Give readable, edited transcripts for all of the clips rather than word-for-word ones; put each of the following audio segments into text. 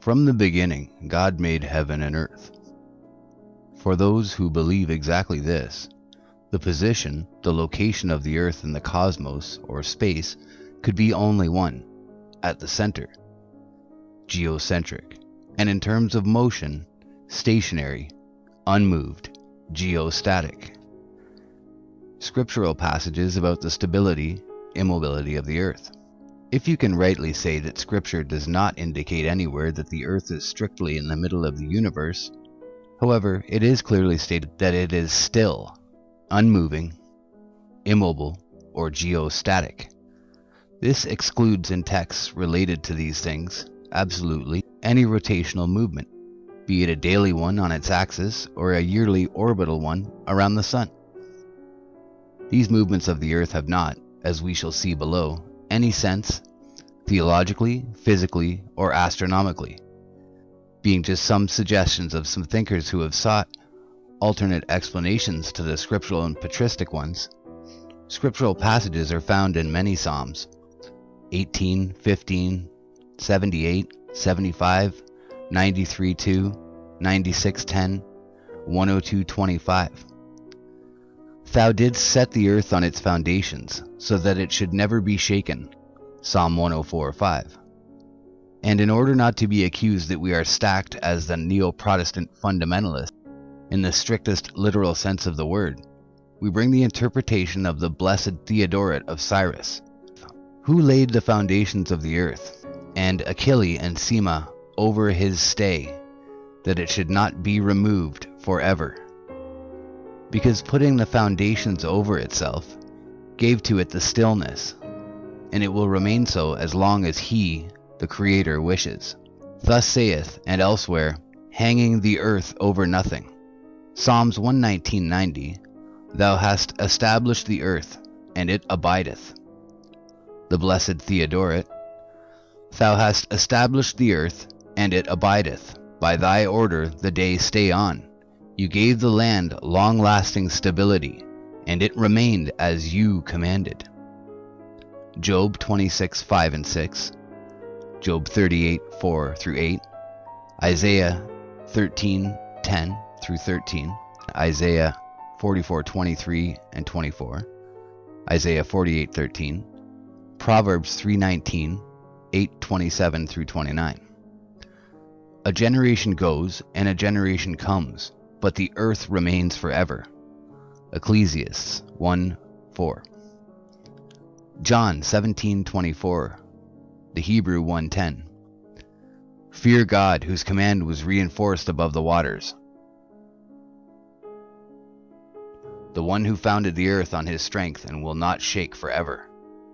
From the beginning, God made heaven and earth. For those who believe exactly this, the position, the location of the earth in the cosmos or space could be only one, at the center, geocentric, and in terms of motion, stationary, unmoved, geostatic. Scriptural passages about the stability, immobility of the earth. If you can rightly say that Scripture does not indicate anywhere that the earth is strictly in the middle of the universe, however, it is clearly stated that it is still, unmoving, immobile, or geostatic. This excludes in texts related to these things, absolutely, any rotational movement, be it a daily one on its axis or a yearly orbital one around the sun. These movements of the earth have not, as we shall see below, any sense, theologically, physically, or astronomically, being just some suggestions of some thinkers who have sought alternate explanations to the scriptural and patristic ones. Scriptural passages are found in many Psalms, 18, 15, 78, 75, 93:2, 96:10, 102:25. Thou didst set the earth on its foundations, so that it should never be shaken. Psalm 104:5. And in order not to be accused that we are stacked as the neo-Protestant fundamentalists, in the strictest literal sense of the word, we bring the interpretation of the blessed Theodoret of Cyrus, who laid the foundations of the earth, and Achille and Sema over his stay, that it should not be removed forever. Because putting the foundations over itself gave to it the stillness, and it will remain so as long as he, the Creator, wishes. Thus saith, and elsewhere, hanging the earth over nothing. Psalms 119:90, Thou hast established the earth, and it abideth. The blessed Theodoret, Thou hast established the earth, and it abideth. By thy order the days stay on. You gave the land long-lasting stability, and it remained as you commanded. Job 26:5 and 6, Job 38:4-8, Isaiah 13:10 through 13, Isaiah 44:23 and 24, Isaiah 48:13, Proverbs 3:19, 8:27 through 29. A generation goes and a generation comes, but the earth remains forever. Ecclesiastes 1:4. John 17:24, the Hebrew 1:10. Fear God, whose command was reinforced above the waters. The one who founded the earth on his strength and will not shake forever.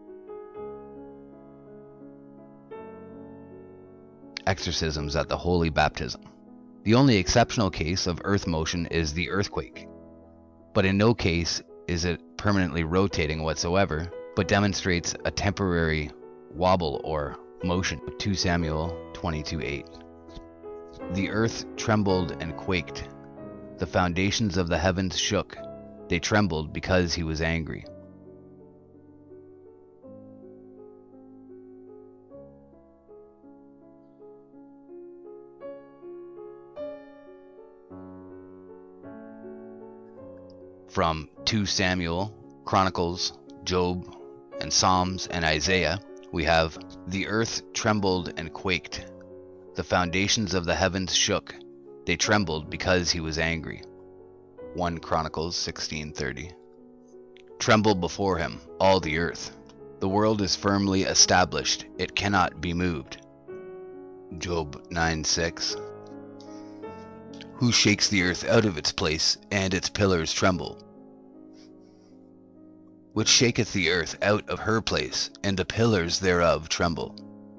Exorcisms at the Holy Baptism. The only exceptional case of earth motion is the earthquake, but in no case is it permanently rotating whatsoever, but demonstrates a temporary wobble or motion. 2 Samuel 22:8. The earth trembled and quaked. The foundations of the heavens shook. They trembled because he was angry. From 2 Samuel, Chronicles, Job, and Psalms and Isaiah, we have, the earth trembled and quaked. The foundations of the heavens shook. They trembled because he was angry. 1 Chronicles 16:30. Tremble before him, all the earth. The world is firmly established. It cannot be moved. Job 9:6. Who shakes the earth out of its place, and its pillars tremble? Which shaketh the earth out of her place, and the pillars thereof tremble.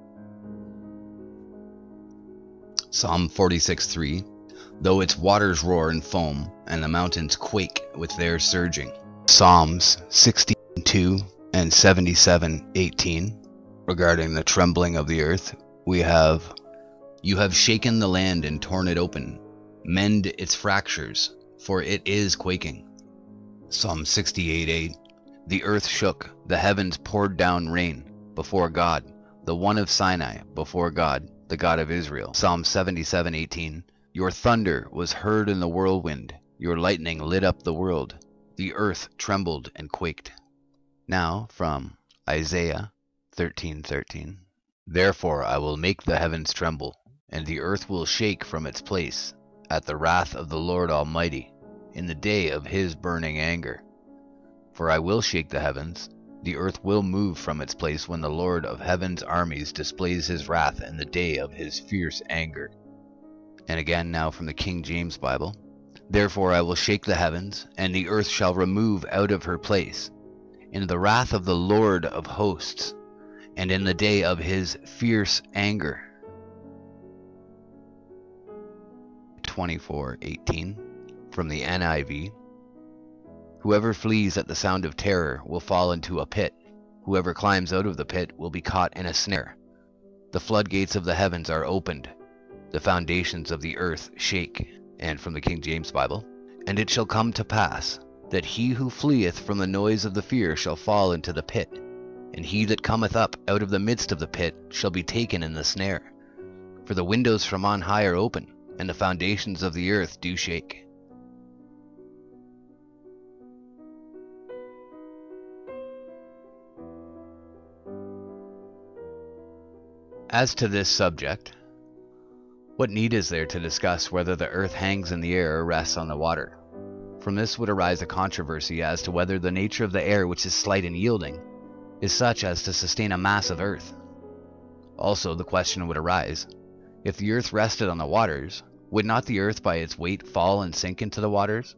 Psalm 46:3. Though its waters roar and foam, and the mountains quake with their surging. Psalms 16:2 and 77:18. Regarding the trembling of the earth, we have, You have shaken the land and torn it open. Mend its fractures, for it is quaking. Psalm 68:8. The earth shook, the heavens poured down rain, before God, the one of Sinai, before God, the God of Israel. Psalm 77:18. Your thunder was heard in the whirlwind, your lightning lit up the world. The earth trembled and quaked. Now from Isaiah 13:13. Therefore I will make the heavens tremble, and the earth will shake from its place, at the wrath of the Lord Almighty, in the day of his burning anger. For I will shake the heavens, the earth will move from its place when the Lord of heaven's armies displays his wrath in the day of his fierce anger. And again now from the King James Bible. Therefore I will shake the heavens, and the earth shall remove out of her place, in the wrath of the Lord of hosts, and in the day of his fierce anger. 24:18 from the NIV. Whoever flees at the sound of terror will fall into a pit. Whoever climbs out of the pit will be caught in a snare. The floodgates of the heavens are opened. The foundations of the earth shake. And from the King James Bible. And it shall come to pass, that he who fleeth from the noise of the fear shall fall into the pit. And he that cometh up out of the midst of the pit shall be taken in the snare. For the windows from on high are open, and the foundations of the earth do shake. As to this subject, what need is there to discuss whether the earth hangs in the air or rests on the water? From this would arise a controversy as to whether the nature of the air, which is slight and yielding, is such as to sustain a mass of earth. Also the question would arise, if the earth rested on the waters, would not the earth by its weight fall and sink into the waters?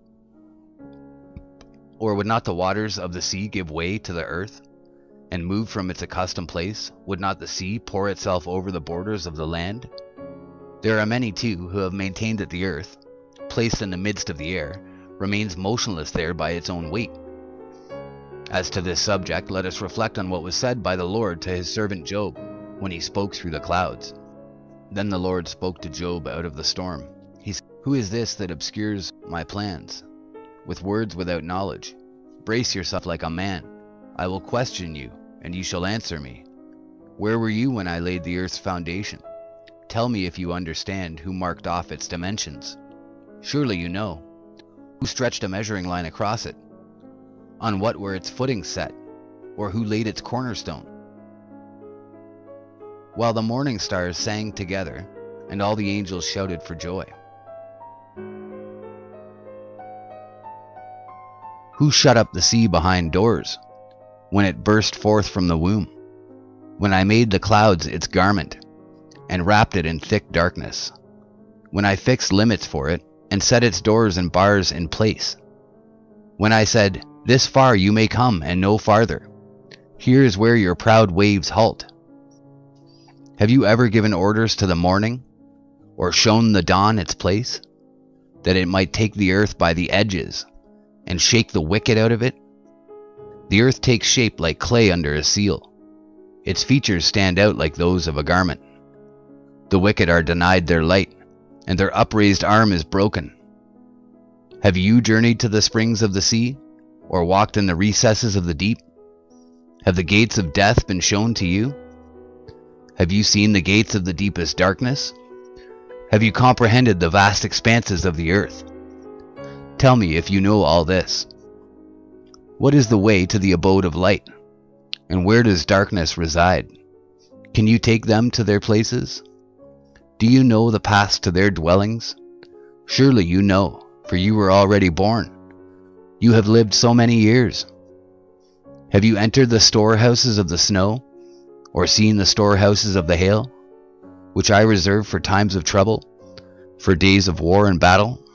Or would not the waters of the sea give way to the earth, and move from its accustomed place? Would not the sea pour itself over the borders of the land? There are many, too, who have maintained that the earth, placed in the midst of the air, remains motionless there by its own weight. As to this subject, let us reflect on what was said by the Lord to his servant Job, when he spoke through the clouds. Then the Lord spoke to Job out of the storm. He said, Who is this that obscures my plans, with words without knowledge? Brace yourself like a man. I will question you, and you shall answer me. Where were you when I laid the earth's foundation? Tell me if you understand who marked off its dimensions. Surely you know. Who stretched a measuring line across it? On what were its footings set? Or who laid its cornerstone? While the morning stars sang together, and all the angels shouted for joy. Who shut up the sea behind doors, when it burst forth from the womb? When I made the clouds its garment, and wrapped it in thick darkness, when I fixed limits for it, and set its doors and bars in place, when I said, This far you may come, and no farther. Here is where your proud waves halt. Have you ever given orders to the morning, or shown the dawn its place, that it might take the earth by the edges, and shake the wicked out of it? The earth takes shape like clay under a seal. Its features stand out like those of a garment. The wicked are denied their light, and their upraised arm is broken. Have you journeyed to the springs of the sea, or walked in the recesses of the deep? Have the gates of death been shown to you? Have you seen the gates of the deepest darkness? Have you comprehended the vast expanses of the earth? Tell me if you know all this. What is the way to the abode of light? And where does darkness reside? Can you take them to their places? Do you know the paths to their dwellings? Surely you know, for you were already born. You have lived so many years. Have you entered the storehouses of the snow, or seen the storehouses of the hail, which I reserve for times of trouble, for days of war and battle?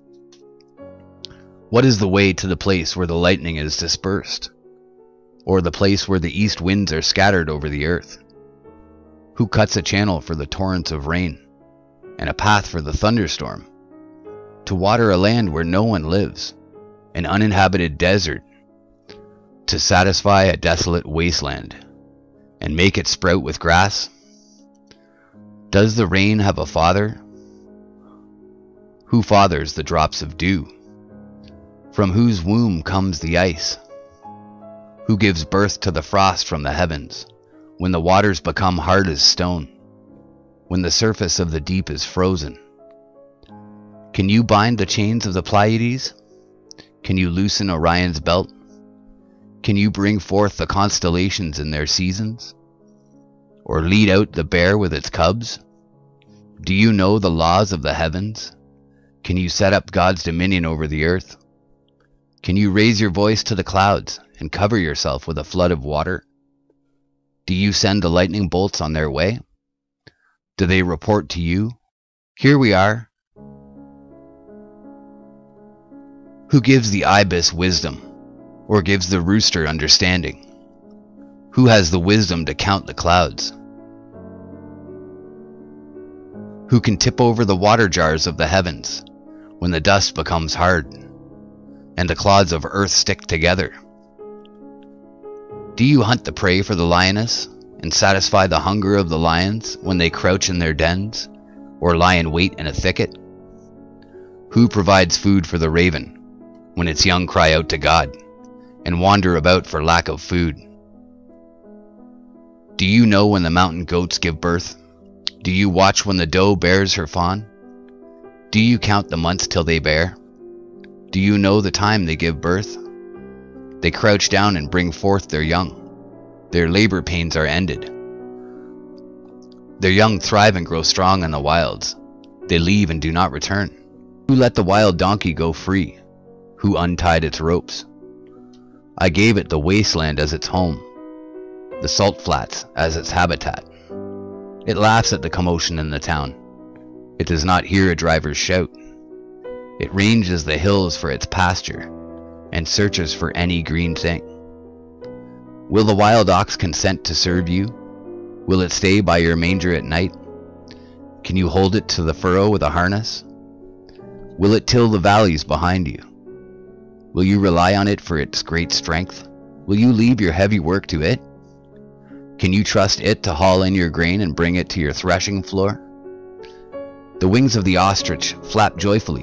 What is the way to the place where the lightning is dispersed, or the place where the east winds are scattered over the earth? Who cuts a channel for the torrents of rain, and a path for the thunderstorm, to water a land where no one lives, an uninhabited desert, to satisfy a desolate wasteland, and make it sprout with grass? Does the rain have a father? Who fathers the drops of dew? From whose womb comes the ice? Who gives birth to the frost from the heavens, when the waters become hard as stone? when the surface of the deep is frozen? Can you bind the chains of the Pleiades? Can you loosen Orion's belt? Can you bring forth the constellations in their seasons? Or lead out the bear with its cubs? Do you know the laws of the heavens? Can you set up God's dominion over the earth? Can you raise your voice to the clouds and cover yourself with a flood of water? Do you send the lightning bolts on their way? Do they report to you, "Here we are"? Who gives the ibis wisdom, or gives the rooster understanding? Who has the wisdom to count the clouds? Who can tip over the water jars of the heavens when the dust becomes hard and the clods of earth stick together? Do you hunt the prey for the lioness and satisfy the hunger of the lions when they crouch in their dens or lie in wait in a thicket? Who provides food for the raven when its young cry out to God and wander about for lack of food? Do you know when the mountain goats give birth? Do you watch when the doe bears her fawn? Do you count the months till they bear? Do you know the time they give birth? They crouch down and bring forth their young. Their labor pains are ended. Their young thrive and grow strong in the wilds. They leave and do not return. Who let the wild donkey go free? Who untied its ropes? I gave it the wasteland as its home, the salt flats as its habitat. It laughs at the commotion in the town. It does not hear a driver's shout. It ranges the hills for its pasture and searches for any green thing. Will the wild ox consent to serve you? Will it stay by your manger at night? Can you hold it to the furrow with a harness? Will it till the valleys behind you? Will you rely on it for its great strength? Will you leave your heavy work to it? Can you trust it to haul in your grain and bring it to your threshing floor? The wings of the ostrich flap joyfully,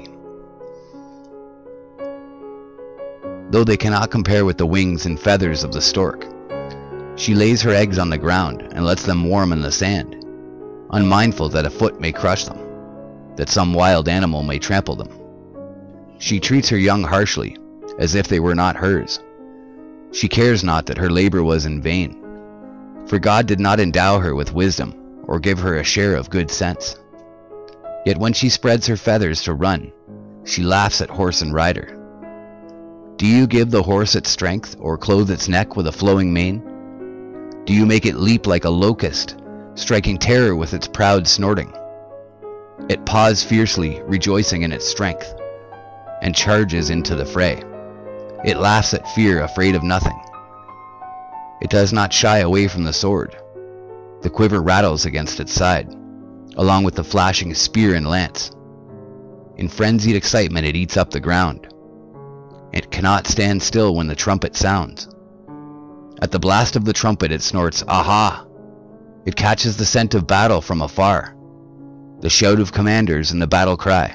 though they cannot compare with the wings and feathers of the stork. She lays her eggs on the ground and lets them warm in the sand, unmindful that a foot may crush them, that some wild animal may trample them. She treats her young harshly, as if they were not hers. She cares not that her labor was in vain, for God did not endow her with wisdom or give her a share of good sense. Yet when she spreads her feathers to run, she laughs at horse and rider. Do you give the horse its strength or clothe its neck with a flowing mane? Do you make it leap like a locust, striking terror with its proud snorting? It paws fiercely, rejoicing in its strength, and charges into the fray. It laughs at fear, afraid of nothing. It does not shy away from the sword. The quiver rattles against its side, along with the flashing spear and lance. In frenzied excitement it eats up the ground. It cannot stand still when the trumpet sounds. At the blast of the trumpet it snorts, "Aha!" It catches the scent of battle from afar, the shout of commanders and the battle cry.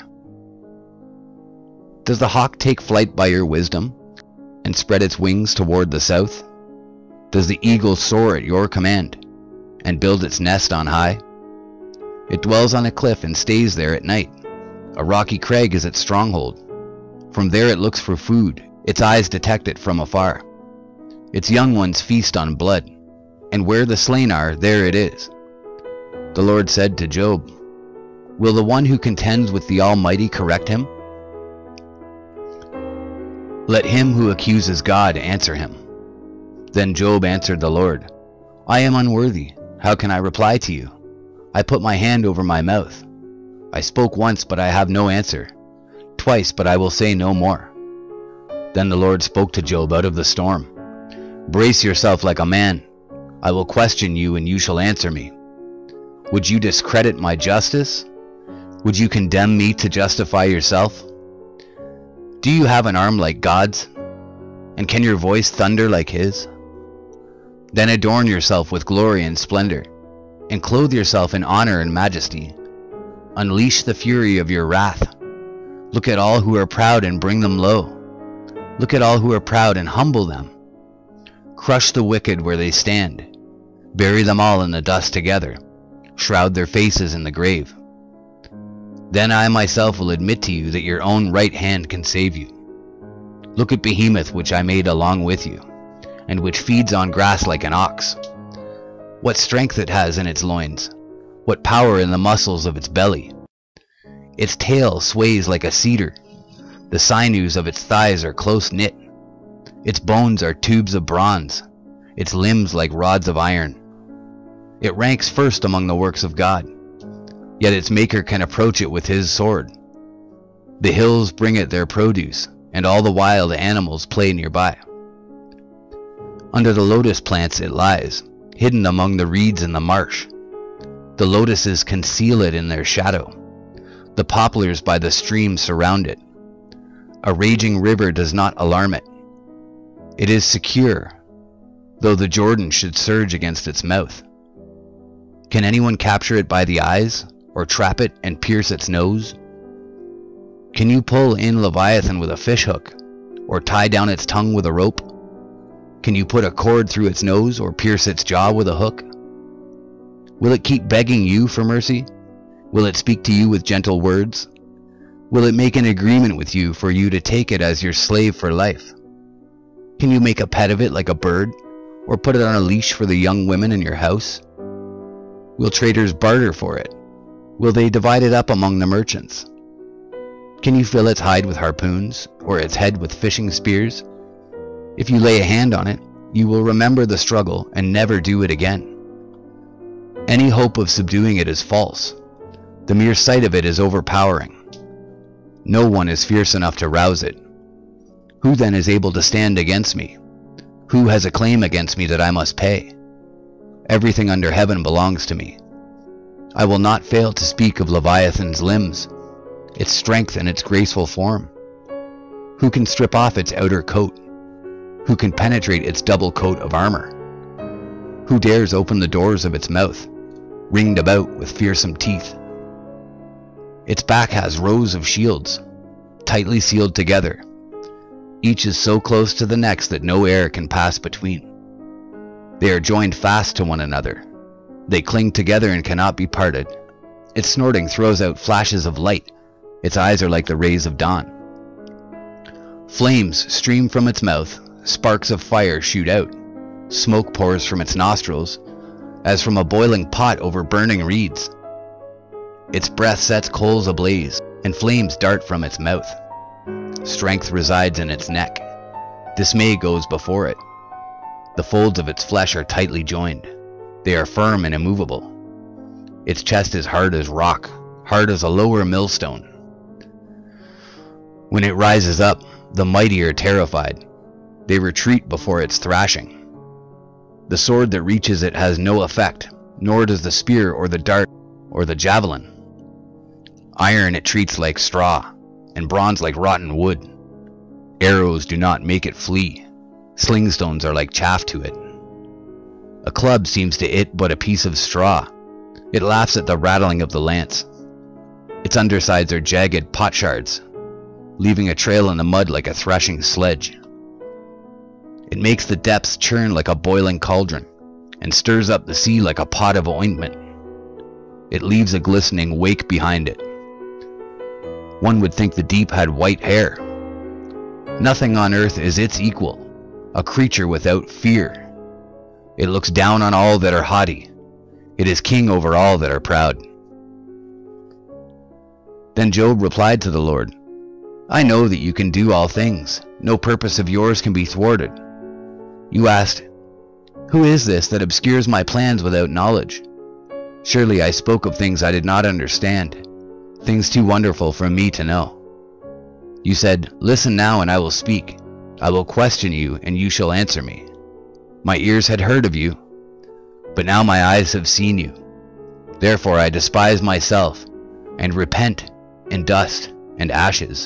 Does the hawk take flight by your wisdom and spread its wings toward the south? Does the eagle soar at your command and build its nest on high? It dwells on a cliff and stays there at night. A rocky crag is its stronghold. From there it looks for food. Its eyes detect it from afar. Its young ones feast on blood, and where the slain are, there it is. The Lord said to Job, "Will the one who contends with the Almighty correct him? Let him who accuses God answer him." Then Job answered the Lord, "I am unworthy. How can I reply to you? I put my hand over my mouth. I spoke once, but I have no answer. Twice, but I will say no more." Then the Lord spoke to Job out of the storm. "Brace yourself like a man. I will question you, and you shall answer me. Would you discredit my justice? Would you condemn me to justify yourself? Do you have an arm like God's? And can your voice thunder like his? Then adorn yourself with glory and splendor, and clothe yourself in honor and majesty. Unleash the fury of your wrath. Look at all who are proud and bring them low. Look at all who are proud and humble them. Crush the wicked where they stand. Bury them all in the dust together. shroud their faces in the grave. Then I myself will admit to you that your own right hand can save you. Look at Behemoth, which I made along with you, and which feeds on grass like an ox. What strength it has in its loins, what power in the muscles of its belly. Its tail sways like a cedar, the sinews of its thighs are close knit. Its bones are tubes of bronze, its limbs like rods of iron. It ranks first among the works of God, yet its maker can approach it with his sword. The hills bring it their produce, and all the wild animals play nearby. Under the lotus plants it lies, hidden among the reeds in the marsh. The lotuses conceal it in their shadow. The poplars by the stream surround it. A raging river does not alarm it. It is secure, though the Jordan should surge against its mouth. Can anyone capture it by the eyes, or trap it and pierce its nose? Can you pull in Leviathan with a fishhook, or tie down its tongue with a rope? Can you put a cord through its nose, or pierce its jaw with a hook? Will it keep begging you for mercy? Will it speak to you with gentle words? Will it make an agreement with you for you to take it as your slave for life? Can you make a pet of it like a bird, or put it on a leash for the young women in your house? Will traders barter for it? Will they divide it up among the merchants? Can you fill its hide with harpoons, or its head with fishing spears? If you lay a hand on it, you will remember the struggle and never do it again. Any hope of subduing it is false. The mere sight of it is overpowering. No one is fierce enough to rouse it. Who then is able to stand against me? Who has a claim against me that I must pay? Everything under heaven belongs to me. I will not fail to speak of Leviathan's limbs, its strength and its graceful form. Who can strip off its outer coat? Who can penetrate its double coat of armor? Who dares open the doors of its mouth, ringed about with fearsome teeth? Its back has rows of shields, tightly sealed together. Each is so close to the next that no air can pass between. They are joined fast to one another. They cling together and cannot be parted. Its snorting throws out flashes of light. Its eyes are like the rays of dawn. Flames stream from its mouth. Sparks of fire shoot out. Smoke pours from its nostrils, as from a boiling pot over burning reeds. Its breath sets coals ablaze, and flames dart from its mouth. Strength resides in its neck. Dismay goes before it. The folds of its flesh are tightly joined. They are firm and immovable. Its chest is hard as rock, hard as a lower millstone. When it rises up, the mighty are terrified. They retreat before its thrashing. The sword that reaches it has no effect, nor does the spear or the dart or the javelin. Iron it treats like straw, and bronze like rotten wood. Arrows do not make it flee. Slingstones are like chaff to it. A club seems to it but a piece of straw. It laughs at the rattling of the lance. Its undersides are jagged potsherds, leaving a trail in the mud like a threshing sledge. It makes the depths churn like a boiling cauldron, and stirs up the sea like a pot of ointment. It leaves a glistening wake behind it. One would think the deep had white hair. Nothing on earth is its equal, a creature without fear. It looks down on all that are haughty. It is king over all that are proud. Then Job replied to the Lord, I know that you can do all things. No purpose of yours can be thwarted. You asked, who is this that obscures my plans without knowledge? Surely I spoke of things I did not understand, things too wonderful for me to know. You said, listen now and I will speak. I will question you and you shall answer me. My ears had heard of you, but now my eyes have seen you. Therefore I despise myself and repent in dust and ashes.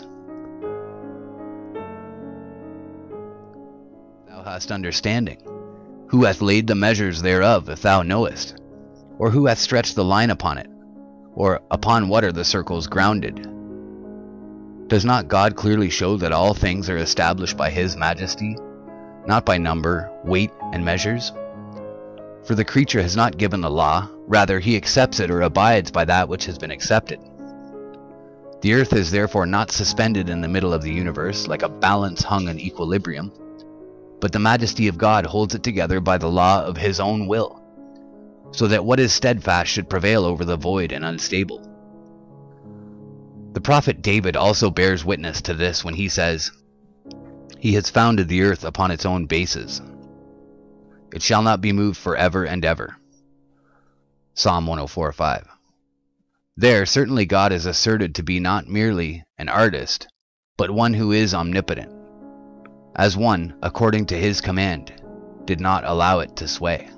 Thou hast understanding. Who hath laid the measures thereof, if thou knowest? Or who hath stretched the line upon it? Or upon what are the circles grounded? Does not God clearly show that all things are established by his majesty, not by number, weight, and measures? For the creature has not given the law, rather he accepts it or abides by that which has been accepted. The earth is therefore not suspended in the middle of the universe like a balance hung in equilibrium, but the majesty of God holds it together by the law of his own will, so that what is steadfast should prevail over the void and unstable. The prophet David also bears witness to this when he says, "He has founded the earth upon its own bases. It shall not be moved forever and ever." Psalm 104:5. There, certainly God is asserted to be not merely an artist, but one who is omnipotent, as one, according to his command, did not allow it to sway.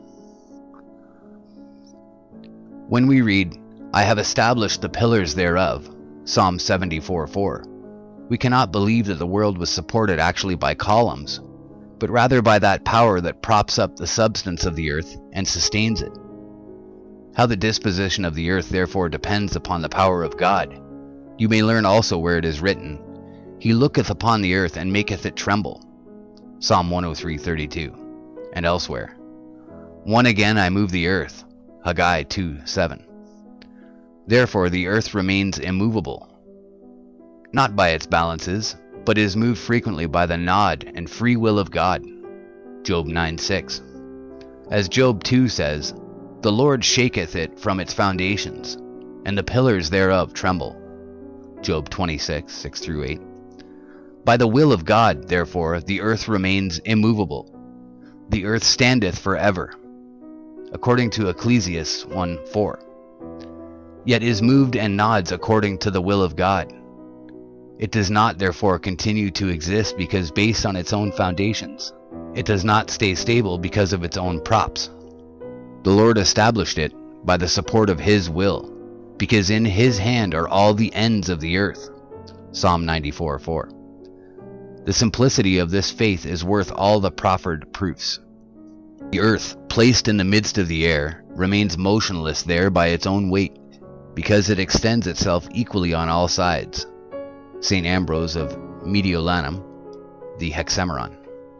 When we read, "I have established the pillars thereof," Psalm 74:4, we cannot believe that the world was supported actually by columns, but rather by that power that props up the substance of the earth and sustains it. How the disposition of the earth therefore depends upon the power of God, you may learn also where it is written, "He looketh upon the earth and maketh it tremble," Psalm 103:32, and elsewhere. "One again I move the earth," Haggai 2:7. Therefore the earth remains immovable, not by its balances, but is moved frequently by the nod and free will of God, Job 9:6. As Job 2 says, "The Lord shaketh it from its foundations, and the pillars thereof tremble," Job 26:6-8. By the will of God, therefore, the earth remains immovable. The earth standeth forever, according to Ecclesiastes 1:4, yet is moved and nods according to the will of God. It does not, therefore, continue to exist because based on its own foundations. It does not stay stable because of its own props. The Lord established it by the support of his will, because in his hand are all the ends of the earth, Psalm 94:4. The simplicity of this faith is worth all the proffered proofs. The earth, placed in the midst of the air, remains motionless there by its own weight, because it extends itself equally on all sides. St. Ambrose of Mediolanum, the Hexameron.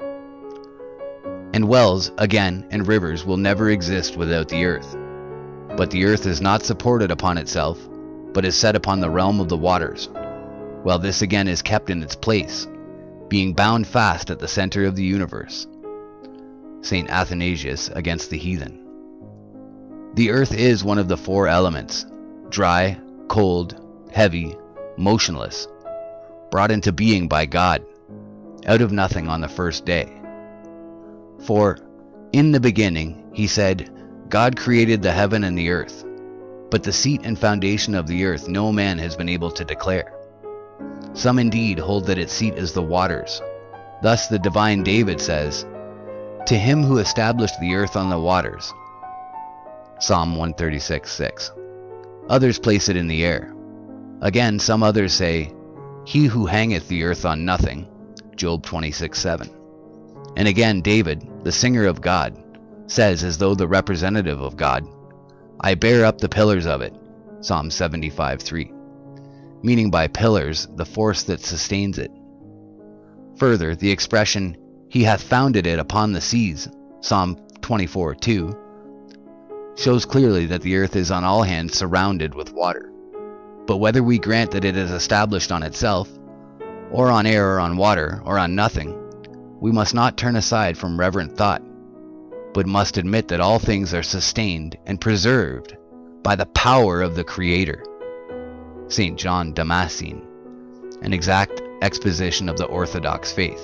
And wells, again, and rivers will never exist without the earth. But the earth is not supported upon itself, but is set upon the realm of the waters, while this again is kept in its place, being bound fast at the center of the universe. St. Athanasius against the heathen. The earth is one of the four elements, dry, cold, heavy, motionless, brought into being by God, out of nothing on the first day. For, in the beginning, he said, God created the heaven and the earth, but the seat and foundation of the earth no man has been able to declare. Some indeed hold that its seat is the waters. Thus the divine David says, "To him who established the earth on the waters," Psalm 136:6. Others place it in the air. Again, some others say, "He who hangeth the earth on nothing," Job 26:7. And again, David, the singer of God, says as though the representative of God, "I bear up the pillars of it," Psalm 75:3, meaning by pillars the force that sustains it. Further, the expression, "He hath founded it upon the seas," Psalm 24:2, shows clearly that the earth is on all hands surrounded with water. But whether we grant that it is established on itself, or on air or on water, or on nothing, we must not turn aside from reverent thought, but must admit that all things are sustained and preserved by the power of the Creator. St. John Damascene, an exact exposition of the Orthodox faith.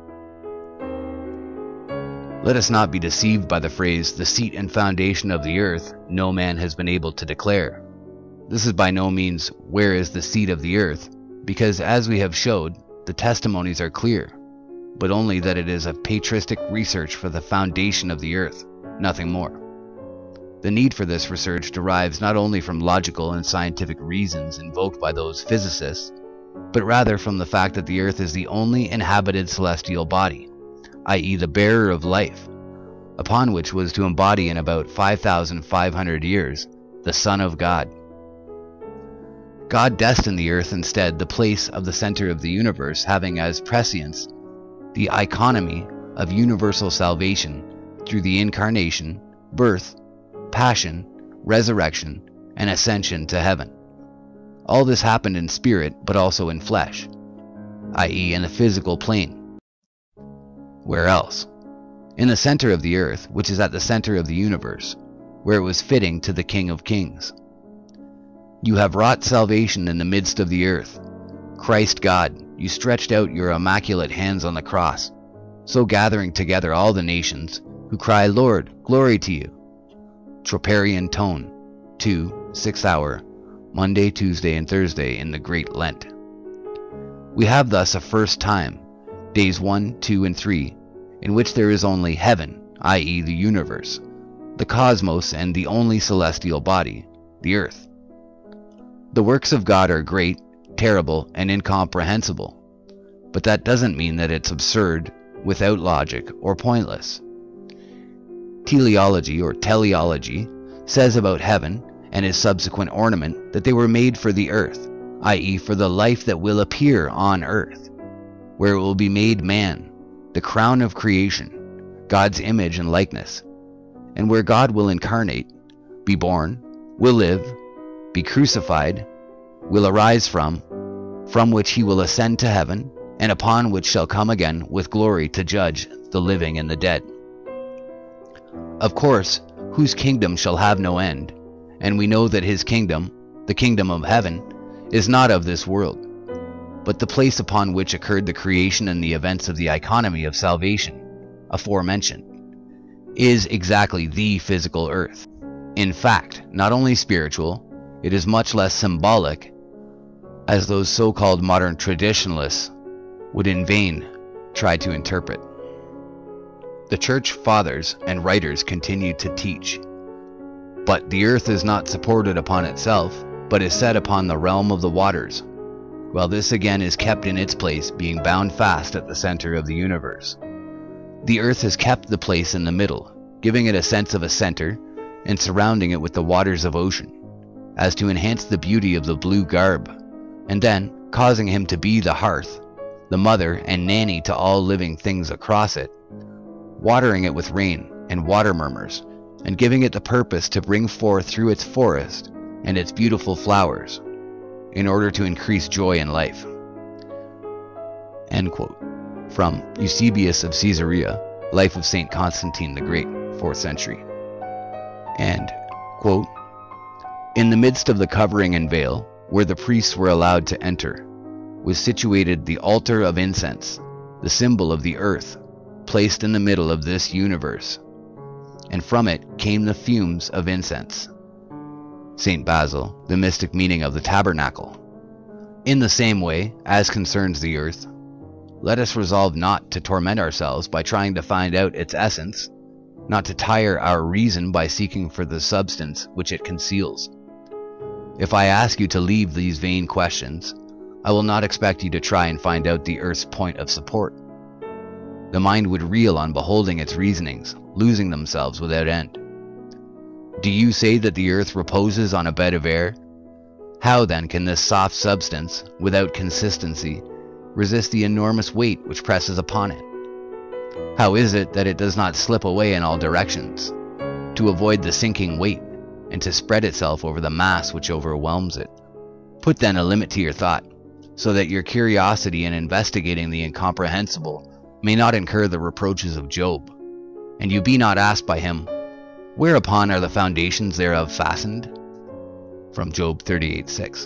Let us not be deceived by the phrase, "the seat and foundation of the earth no man has been able to declare." This is by no means, "where is the seat of the earth?" because, as we have showed, the testimonies are clear, but only that it is a patristic research for the foundation of the earth, nothing more. The need for this research derives not only from logical and scientific reasons invoked by those physicists, but rather from the fact that the earth is the only inhabited celestial body, i.e. the bearer of life, upon which was to embody in about 5,500 years the Son of God. God destined the earth instead the place of the center of the universe, having as prescience the economy of universal salvation through the incarnation birth, passion, resurrection, and ascension to heaven. All this happened in spirit, but also in flesh, i.e. in the physical plane. Where else? In the center of the earth, which is at the center of the universe, where it was fitting to the King of Kings. You have wrought salvation in the midst of the earth. Christ God, you stretched out your immaculate hands on the cross, so gathering together all the nations, who cry, Lord, glory to you. Troparian tone, 2, 6th hour, Monday, Tuesday, and Thursday in the Great Lent. We have thus a first time, days 1, 2, and 3, in which there is only heaven, i.e. the universe, the cosmos, and the only celestial body, the earth. The works of God are great, terrible, and incomprehensible, but that doesn't mean that it's absurd, without logic, or pointless. Teleology or teleology says about heaven and his subsequent ornament that they were made for the earth, i.e. for the life that will appear on earth, where it will be made man, the crown of creation, God's image and likeness, and where God will incarnate, be born, will live, be crucified, will arise from which he will ascend to heaven, and upon which shall come again with glory to judge the living and the dead. Of course, whose kingdom shall have no end, and we know that his kingdom, the kingdom of heaven, is not of this world, but the place upon which occurred the creation and the events of the economy of salvation, aforementioned, is exactly the physical earth. In fact, not only spiritual, it is much less symbolic, as those so-called modern traditionalists would in vain try to interpret. The church fathers and writers continued to teach, but the earth is not supported upon itself, but is set upon the realm of the waters, while this again is kept in its place, being bound fast at the center of the universe. The earth has kept the place in the middle, giving it a sense of a center, and surrounding it with the waters of ocean, as to enhance the beauty of the blue garb, and then causing him to be the hearth, the mother and nanny to all living things across it, watering it with rain and water murmurs, and giving it the purpose to bring forth through its forest and its beautiful flowers, in order to increase joy in life. End quote. From Eusebius of Caesarea, Life of Saint Constantine the Great, 4th century. And, quote, in the midst of the covering and veil, where the priests were allowed to enter, was situated the altar of incense, the symbol of the earth, placed in the middle of this universe, and from it came the fumes of incense. St. Basil, The Mystic Meaning of the Tabernacle. In the same way, as concerns the earth, let us resolve not to torment ourselves by trying to find out its essence, not to tire our reason by seeking for the substance which it conceals. If I ask you to leave these vain questions, I will not expect you to try and find out the earth's point of support. The mind would reel on beholding its reasonings, losing themselves without end. Do you say that the earth reposes on a bed of air? How then can this soft substance, without consistency, resist the enormous weight which presses upon it? How is it that it does not slip away in all directions, to avoid the sinking weight, and to spread itself over the mass which overwhelms it? Put then a limit to your thought, so that your curiosity in investigating the incomprehensible may not incur the reproaches of Job, and you be not asked by him, whereupon are the foundations thereof fastened? From Job 38:6.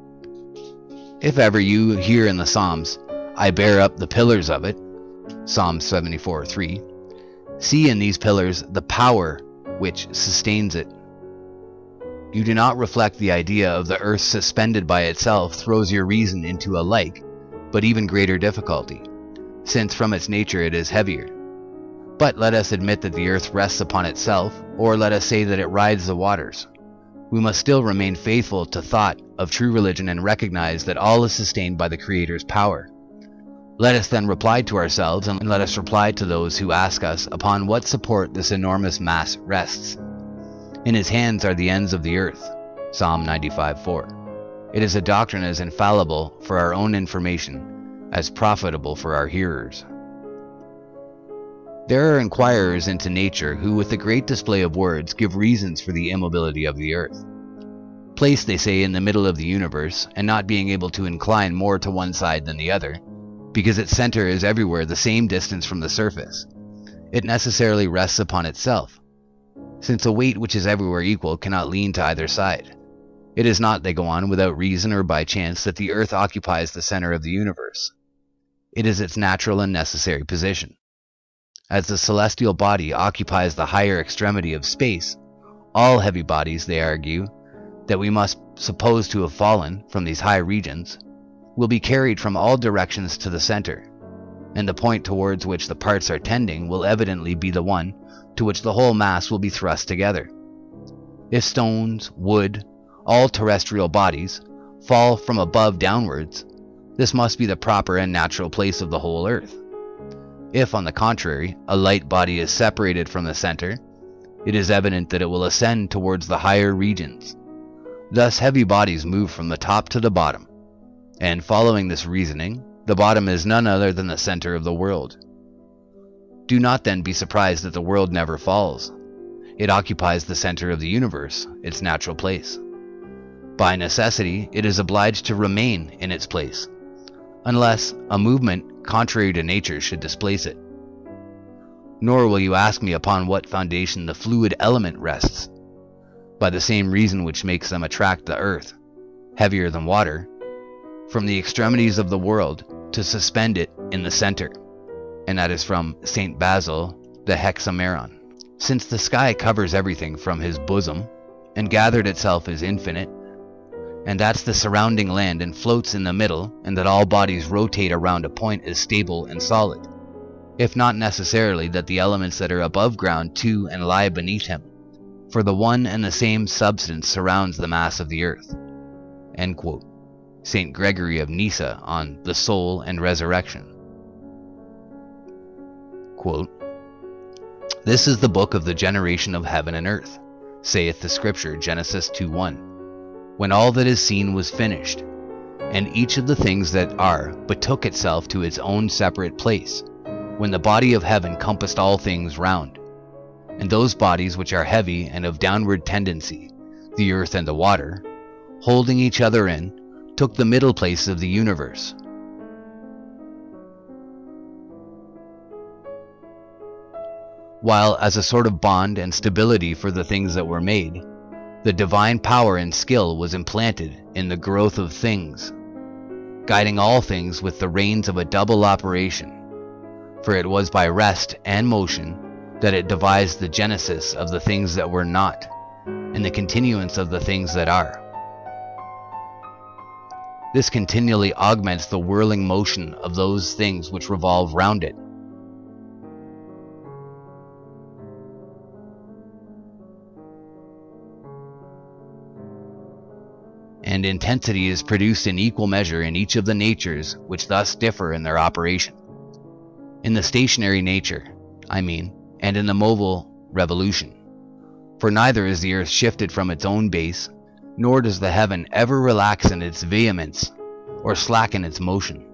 If ever you hear in the Psalms, I bear up the pillars of it, Psalm 74:3, see in these pillars the power which sustains it. You do not reflect the idea of the earth suspended by itself throws your reason into a like, but even greater difficulty, since from its nature it is heavier. But let us admit that the earth rests upon itself, or let us say that it rides the waters. We must still remain faithful to thought of true religion and recognize that all is sustained by the Creator's power. Let us then reply to ourselves, and let us reply to those who ask us upon what support this enormous mass rests. In his hands are the ends of the earth, Psalm 95:4. It is a doctrine as infallible for our own information as profitable for our hearers. There are inquirers into nature who, with a great display of words, give reasons for the immobility of the earth. Placed, they say, in the middle of the universe, and not being able to incline more to one side than the other, because its center is everywhere the same distance from the surface, it necessarily rests upon itself, since a weight which is everywhere equal cannot lean to either side. It is not, they go on, without reason or by chance that the earth occupies the center of the universe. It is its natural and necessary position. As the celestial body occupies the higher extremity of space, all heavy bodies, they argue, that we must suppose to have fallen from these high regions, will be carried from all directions to the center, and the point towards which the parts are tending will evidently be the one to which the whole mass will be thrust together. If stones, wood, all terrestrial bodies, fall from above downwards, this must be the proper and natural place of the whole earth. If, on the contrary, a light body is separated from the center, it is evident that it will ascend towards the higher regions. Thus heavy bodies move from the top to the bottom, and following this reasoning, the bottom is none other than the center of the world. Do not then be surprised that the world never falls. It occupies the center of the universe, its natural place. By necessity, it is obliged to remain in its place, unless a movement contrary to nature should displace it. Nor will you ask me upon what foundation the fluid element rests. By the same reason which makes them attract the earth, heavier than water, from the extremities of the world to suspend it in the center, and that is from St. Basil the Hexameron. Since the sky covers everything from his bosom, and gathered itself is infinite, and that's the surrounding land and floats in the middle, and that all bodies rotate around a point is stable and solid, if not necessarily that the elements that are above ground too and lie beneath him, for the one and the same substance surrounds the mass of the earth. End quote. St. Gregory of Nyssa on the soul and resurrection. Quote, "This is the book of the generation of heaven and earth, saith the scripture, Genesis 2:1. When all that is seen was finished, and each of the things that are betook itself to its own separate place, when the body of heaven compassed all things round, and those bodies which are heavy and of downward tendency, the earth and the water, holding each other in, took the middle place of the universe." While as a sort of bond and stability for the things that were made, the divine power and skill was implanted in the growth of things, guiding all things with the reins of a double operation, for it was by rest and motion that it devised the genesis of the things that were not, and the continuance of the things that are. This continually augments the whirling motion of those things which revolve round it. And intensity is produced in equal measure in each of the natures which thus differ in their operation. In the stationary nature, and in the mobile revolution. For neither is the earth shifted from its own base, nor does the heaven ever relax in its vehemence or slacken its motion.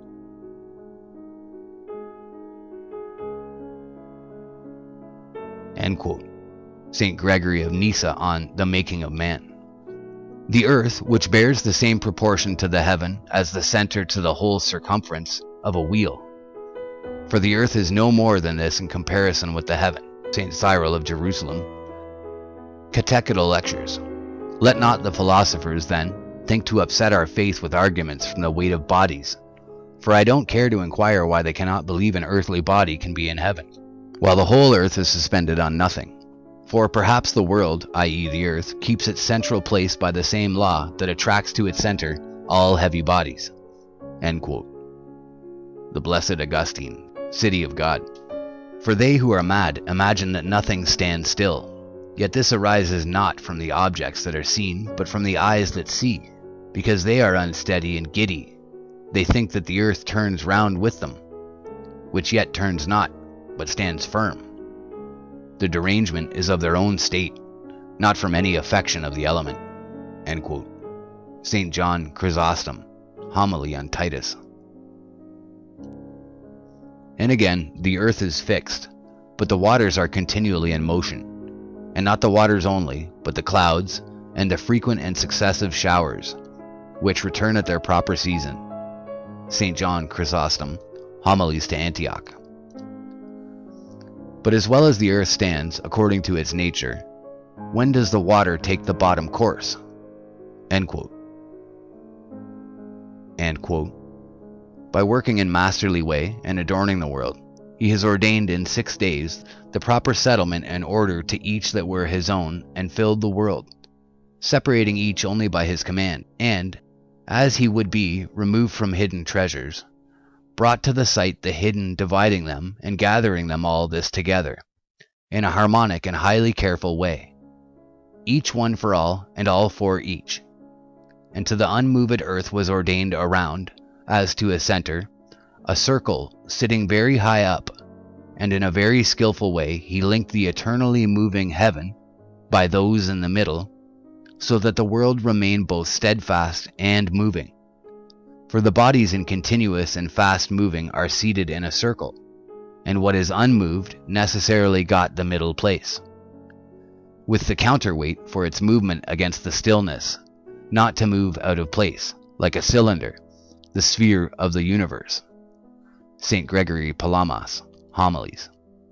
End quote. St. Gregory of Nyssa on the making of man. The earth, which bears the same proportion to the heaven as the center to the whole circumference of a wheel. For the earth is no more than this in comparison with the heaven. St. Cyril of Jerusalem. Catechetical Lectures. Let not the philosophers, then, think to upset our faith with arguments from the weight of bodies, for I don't care to inquire why they cannot believe an earthly body can be in heaven, while the whole earth is suspended on nothing. For perhaps the world, i.e. the earth, keeps its central place by the same law that attracts to its center all heavy bodies. End quote. The Blessed Augustine, City of God. For they who are mad imagine that nothing stands still, yet this arises not from the objects that are seen, but from the eyes that see, because they are unsteady and giddy. They think that the earth turns round with them, which yet turns not, but stands firm. The derangement is of their own state, not from any affection of the element. End quote. St. John Chrysostom, Homily on Titus. And again, the earth is fixed, but the waters are continually in motion, and not the waters only, but the clouds, and the frequent and successive showers, which return at their proper season. St. John Chrysostom, Homilies to Antioch. But as well as the earth stands according to its nature, when does the water take the bottom course? End quote. End quote. By working in masterly way and adorning the world, he has ordained in 6 days the proper settlement and order to each that were his own, and filled the world, separating each only by his command, and, as he would be removed from hidden treasures, brought to the sight the hidden, dividing them and gathering them all this together, in a harmonic and highly careful way, each one for all, and all for each. And to the unmoved earth was ordained around, as to a center, a circle sitting very high up, and in a very skillful way he linked the eternally moving heaven by those in the middle, so that the world remained both steadfast and moving. For the bodies in continuous and fast moving are seated in a circle, and what is unmoved necessarily got the middle place, with the counterweight for its movement against the stillness, not to move out of place, like a cylinder, the sphere of the universe. St. Gregory Palamas, Homilies.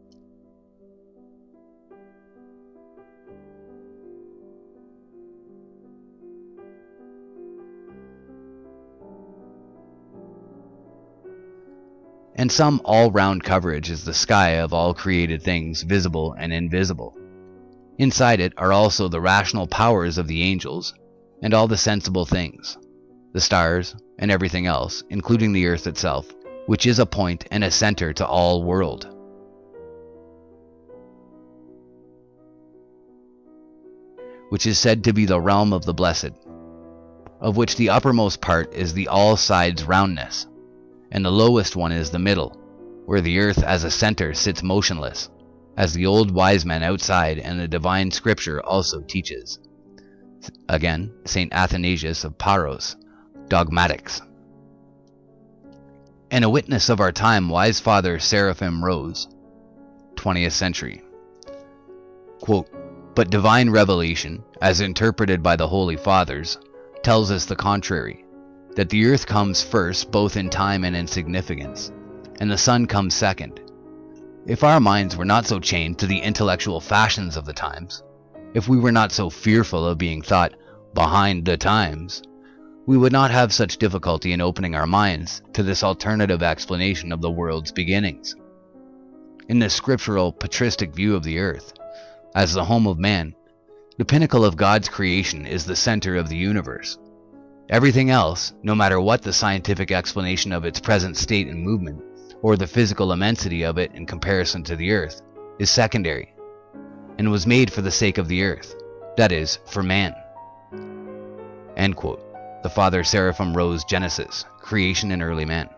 And some all-round coverage is the sky of all created things, visible and invisible. Inside it are also the rational powers of the angels, and all the sensible things, the stars, and everything else, including the earth itself, which is a point and a center to all world. Which is said to be the realm of the blessed, of which the uppermost part is the all sides roundness, and the lowest one is the middle, where the earth as a center sits motionless, as the old wise men outside and the divine scripture also teaches. Again, St. Athanasius of Paros, Dogmatics. And a witness of our time, wise Father Seraphim Rose, 20th century. Quote, "But divine revelation, as interpreted by the Holy Fathers, tells us the contrary, that the earth comes first both in time and in significance, and the sun comes second. If our minds were not so chained to the intellectual fashions of the times, if we were not so fearful of being thought behind the times, we would not have such difficulty in opening our minds to this alternative explanation of the world's beginnings. In this scriptural patristic view of the earth, as the home of man, the pinnacle of God's creation is the center of the universe. Everything else, no matter what the scientific explanation of its present state and movement, or the physical immensity of it in comparison to the earth, is secondary, and was made for the sake of the earth, that is, for man." End quote. The Father Seraphim Rose Genesis, Creation and Early Man.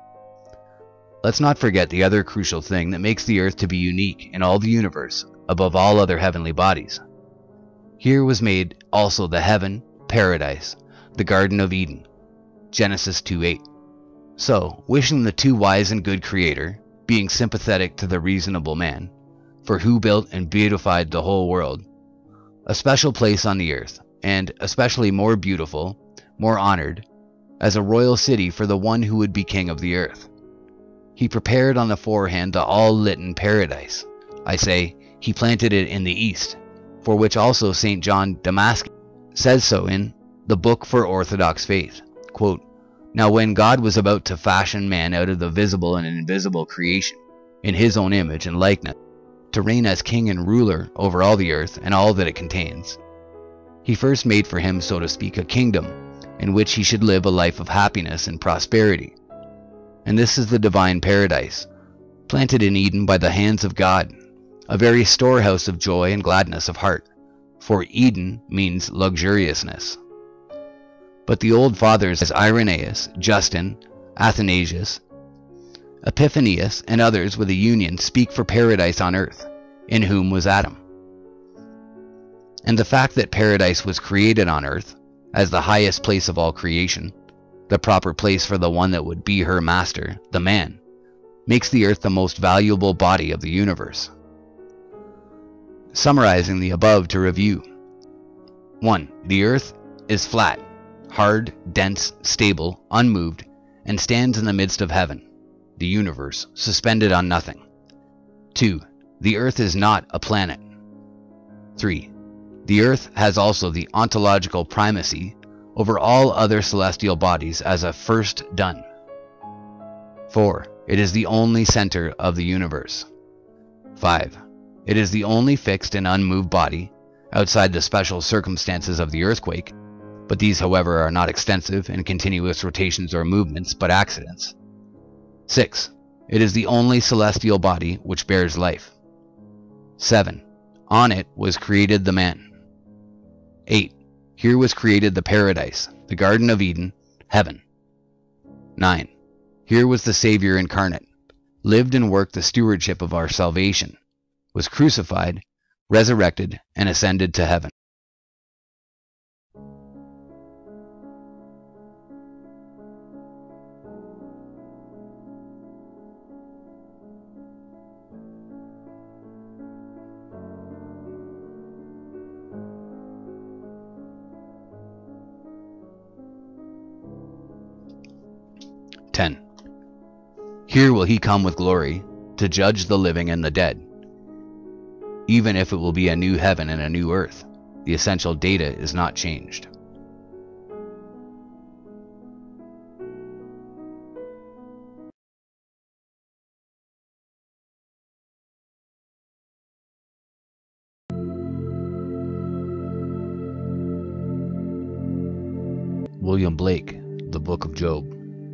Let's not forget the other crucial thing that makes the earth to be unique in all the universe, above all other heavenly bodies. Here was made also the heaven, paradise, the Garden of Eden, Genesis 2:8. So, wishing the too wise and good Creator, being sympathetic to the reasonable man, for who built and beautified the whole world, a special place on the earth, and especially more beautiful, more honored, as a royal city for the one who would be king of the earth. He prepared on the forehand the all-litten paradise. I say, he planted it in the east, for which also St. John Damascus says so in the Book for Orthodox Faith. Quote, "Now when God was about to fashion man out of the visible and invisible creation, in his own image and likeness, to reign as king and ruler over all the earth and all that it contains, he first made for him, so to speak, a kingdom, in which he should live a life of happiness and prosperity. And this is the divine paradise, planted in Eden by the hands of God, a very storehouse of joy and gladness of heart, for Eden means luxuriousness." But the old fathers as Irenaeus, Justin, Athanasius, Epiphanius, and others with a union speak for paradise on earth, in whom was Adam. And the fact that paradise was created on earth, as the highest place of all creation, the proper place for the one that would be her master, the man, makes the earth the most valuable body of the universe. Summarizing the above to review. 1. The earth is flat, hard, dense, stable, unmoved, and stands in the midst of heaven, the universe, suspended on nothing. 2. The earth is not a planet. 3. The earth has also the ontological primacy over all other celestial bodies as a first done. 4. It is the only center of the universe. 5. It is the only fixed and unmoved body, outside the special circumstances of the earthquake, but these, however, are not extensive and continuous rotations or movements, but accidents. 6. It is the only celestial body which bears life. 7. On it was created the man. 8. Here was created the paradise, the Garden of Eden, heaven. 9. Here was the Savior incarnate, lived and worked the stewardship of our salvation, was crucified, resurrected, and ascended to heaven. Here will he come with glory, to judge the living and the dead. Even if it will be a new heaven and a new earth, the essential data is not changed. William Blake, The Book of Job.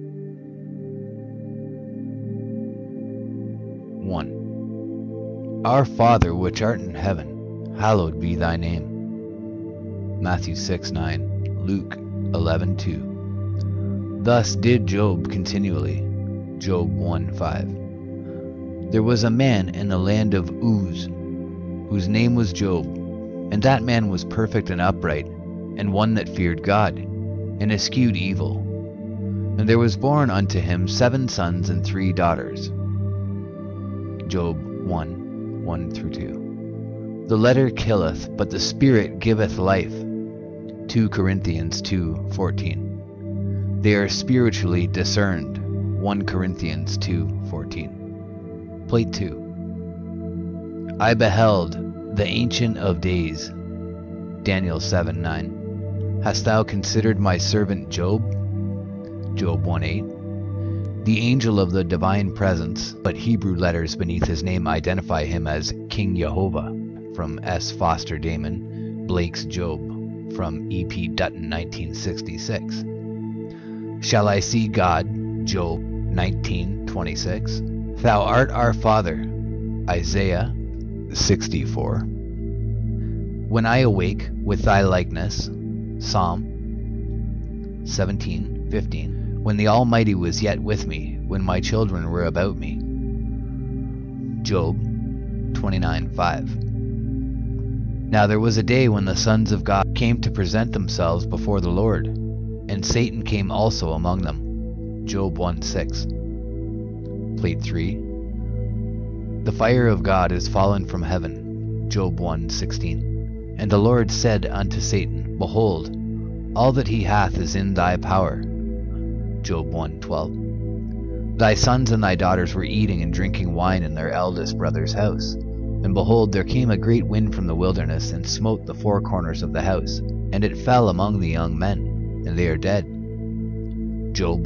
1. Our Father which art in heaven, hallowed be thy name. Matthew 6:9, Luke 11:2. Thus did Job continually. Job 1:5. There was a man in the land of Uz, whose name was Job, and that man was perfect and upright, and one that feared God, and eschewed evil. And there was born unto him 7 sons and 3 daughters. Job 1:1-2. The letter killeth, but the spirit giveth life. 2 Corinthians 2:14. They are spiritually discerned. 1 Corinthians 2:14. Plate 2. I beheld the Ancient of Days. Daniel 7:9. Hast thou considered my servant Job? Job 1:8. The angel of the divine presence, but Hebrew letters beneath his name identify him as King Jehovah, from S. Foster Damon, Blake's Job, from E.P. Dutton 1966. Shall I see God? Job 19:26. Thou art our Father. Isaiah 64. When I awake with thy likeness. Psalm 17:15. When the Almighty was yet with me, when my children were about me. Job 29:5. Now there was a day when the sons of God came to present themselves before the Lord, and Satan came also among them. Job 1:6. Plate 3. The fire of God is fallen from heaven. Job 1:16. And the Lord said unto Satan, Behold, all that he hath is in thy power. Job 1:12. Thy sons and thy daughters were eating and drinking wine in their eldest brother's house. And behold, there came a great wind from the wilderness, and smote the 4 corners of the house, and it fell among the young men, and they are dead. Job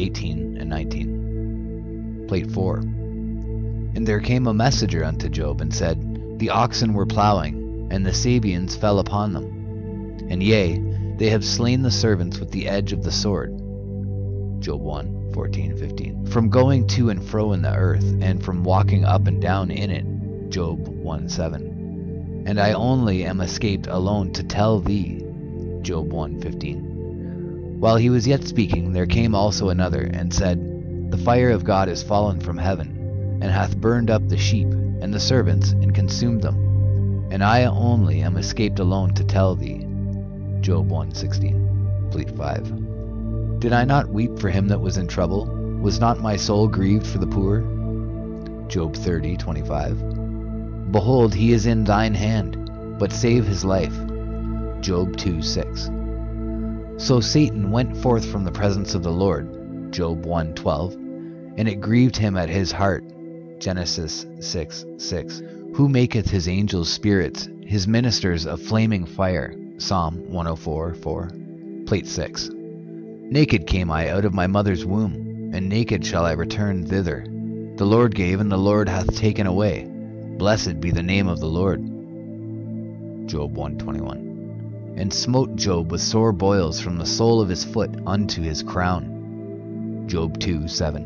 1:18-19. Plate 4. And there came a messenger unto Job, and said, The oxen were plowing, and the Sabeans fell upon them. And yea, they have slain the servants with the edge of the sword. Job 1:14-15. From going to and fro in the earth, and from walking up and down in it. Job 1:7. And I only am escaped alone to tell thee. Job 1:15. While he was yet speaking, there came also another, and said, The fire of God is fallen from heaven, and hath burned up the sheep and the servants, and consumed them. And I only am escaped alone to tell thee. Job 1:16. Plate 5. Did I not weep for him that was in trouble? Was not my soul grieved for the poor? Job 30:25. Behold, he is in thine hand, but save his life. Job 2:6. So Satan went forth from the presence of the Lord, Job 1:12, and it grieved him at his heart, Genesis 6:6. Who maketh his angels spirits, his ministers of flaming fire, Psalm 104:4. Plate 6. Naked came I out of my mother's womb, and naked shall I return thither. The Lord gave, and the Lord hath taken away. Blessed be the name of the Lord. Job 1:21. And smote Job with sore boils from the sole of his foot unto his crown. Job 2:7.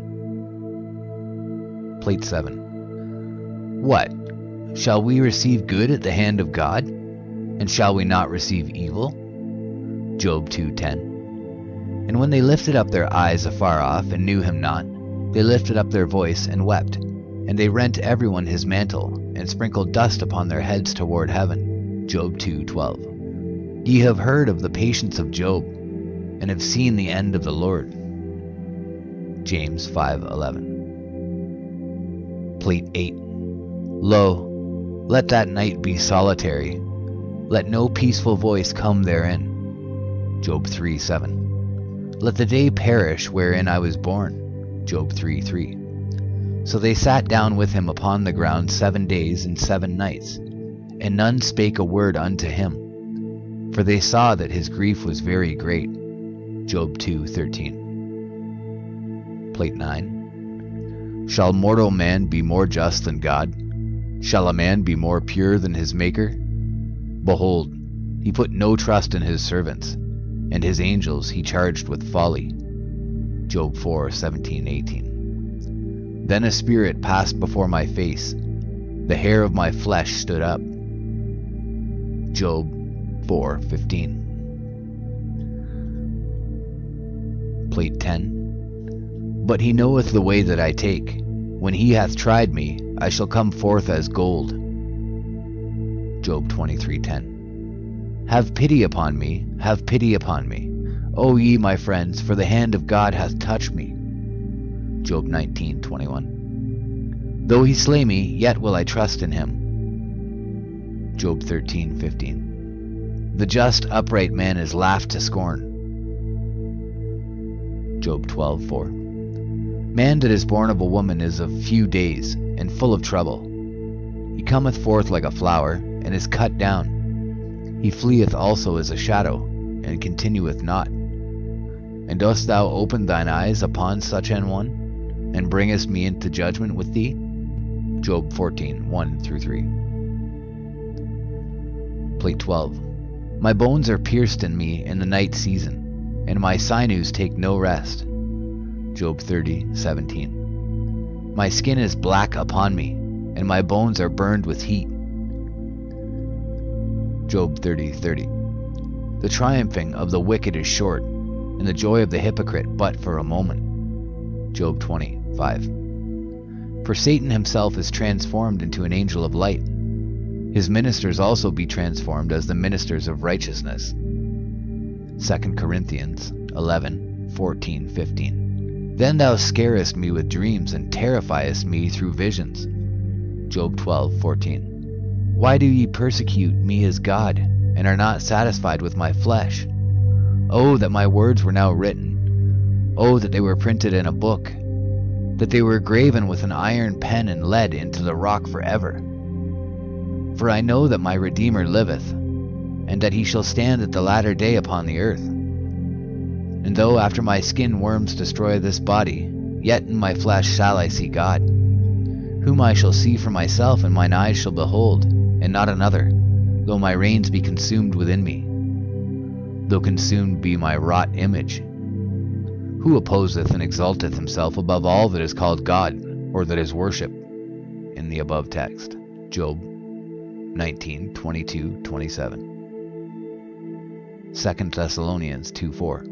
Plate 7. What? Shall we receive good at the hand of God? And shall we not receive evil? Job 2:10. And when they lifted up their eyes afar off and knew him not, they lifted up their voice and wept. And they rent everyone his mantle, and sprinkled dust upon their heads toward heaven. Job 2:12. Ye have heard of the patience of Job, and have seen the end of the Lord. James 5:11. Plate 8. Lo, let that night be solitary. Let no peaceful voice come therein. Job 3:7. Let the day perish wherein I was born. Job 3:3. So they sat down with him upon the ground 7 days and 7 nights, and none spake a word unto him, for they saw that his grief was very great. Job 2:13. Plate 9. Shall mortal man be more just than God? Shall a man be more pure than his Maker? Behold, he put no trust in his servants, and his angels he charged with folly. Job 4:17-18. Then a spirit passed before my face, the hair of my flesh stood up. Job 4:15. Plate 10. But he knoweth the way that I take. When he hath tried me, I shall come forth as gold. Job 23:10. Have pity upon me, have pity upon me, O ye my friends, for the hand of God hath touched me. Job 19:21. Though he slay me, yet will I trust in him. Job 13:15. The just upright man is laughed to scorn. Job 12:4. Man that is born of a woman is of few days, and full of trouble. He cometh forth like a flower, and is cut down. He fleeth also as a shadow, and continueth not. And dost thou open thine eyes upon such an one, and bringest me into judgment with thee? Job 14:1-3. Plate 12. My bones are pierced in me in the night season, and my sinews take no rest. Job 30:17. My skin is black upon me, and my bones are burned with heat. Job 30:30. The triumphing of the wicked is short, and the joy of the hypocrite but for a moment. Job 20:5. For Satan himself is transformed into an angel of light. His ministers also be transformed as the ministers of righteousness. 2 Corinthians 11:14-15. Then thou scarest me with dreams, and terrifiest me through visions. Job 12:14. Why do ye persecute me as God, and are not satisfied with my flesh? Oh, that my words were now written. Oh, that they were printed in a book, that they were graven with an iron pen and lead into the rock forever. For I know that my Redeemer liveth, and that he shall stand at the latter day upon the earth. And though after my skin worms destroy this body, yet in my flesh shall I see God, whom I shall see for myself, and mine eyes shall behold, and not another, though my reins be consumed within me, though consumed be my wrought image. Who opposeth and exalteth himself above all that is called God, or that is worship? In the above text, Job 19:22-27. 2 Thessalonians 2:4.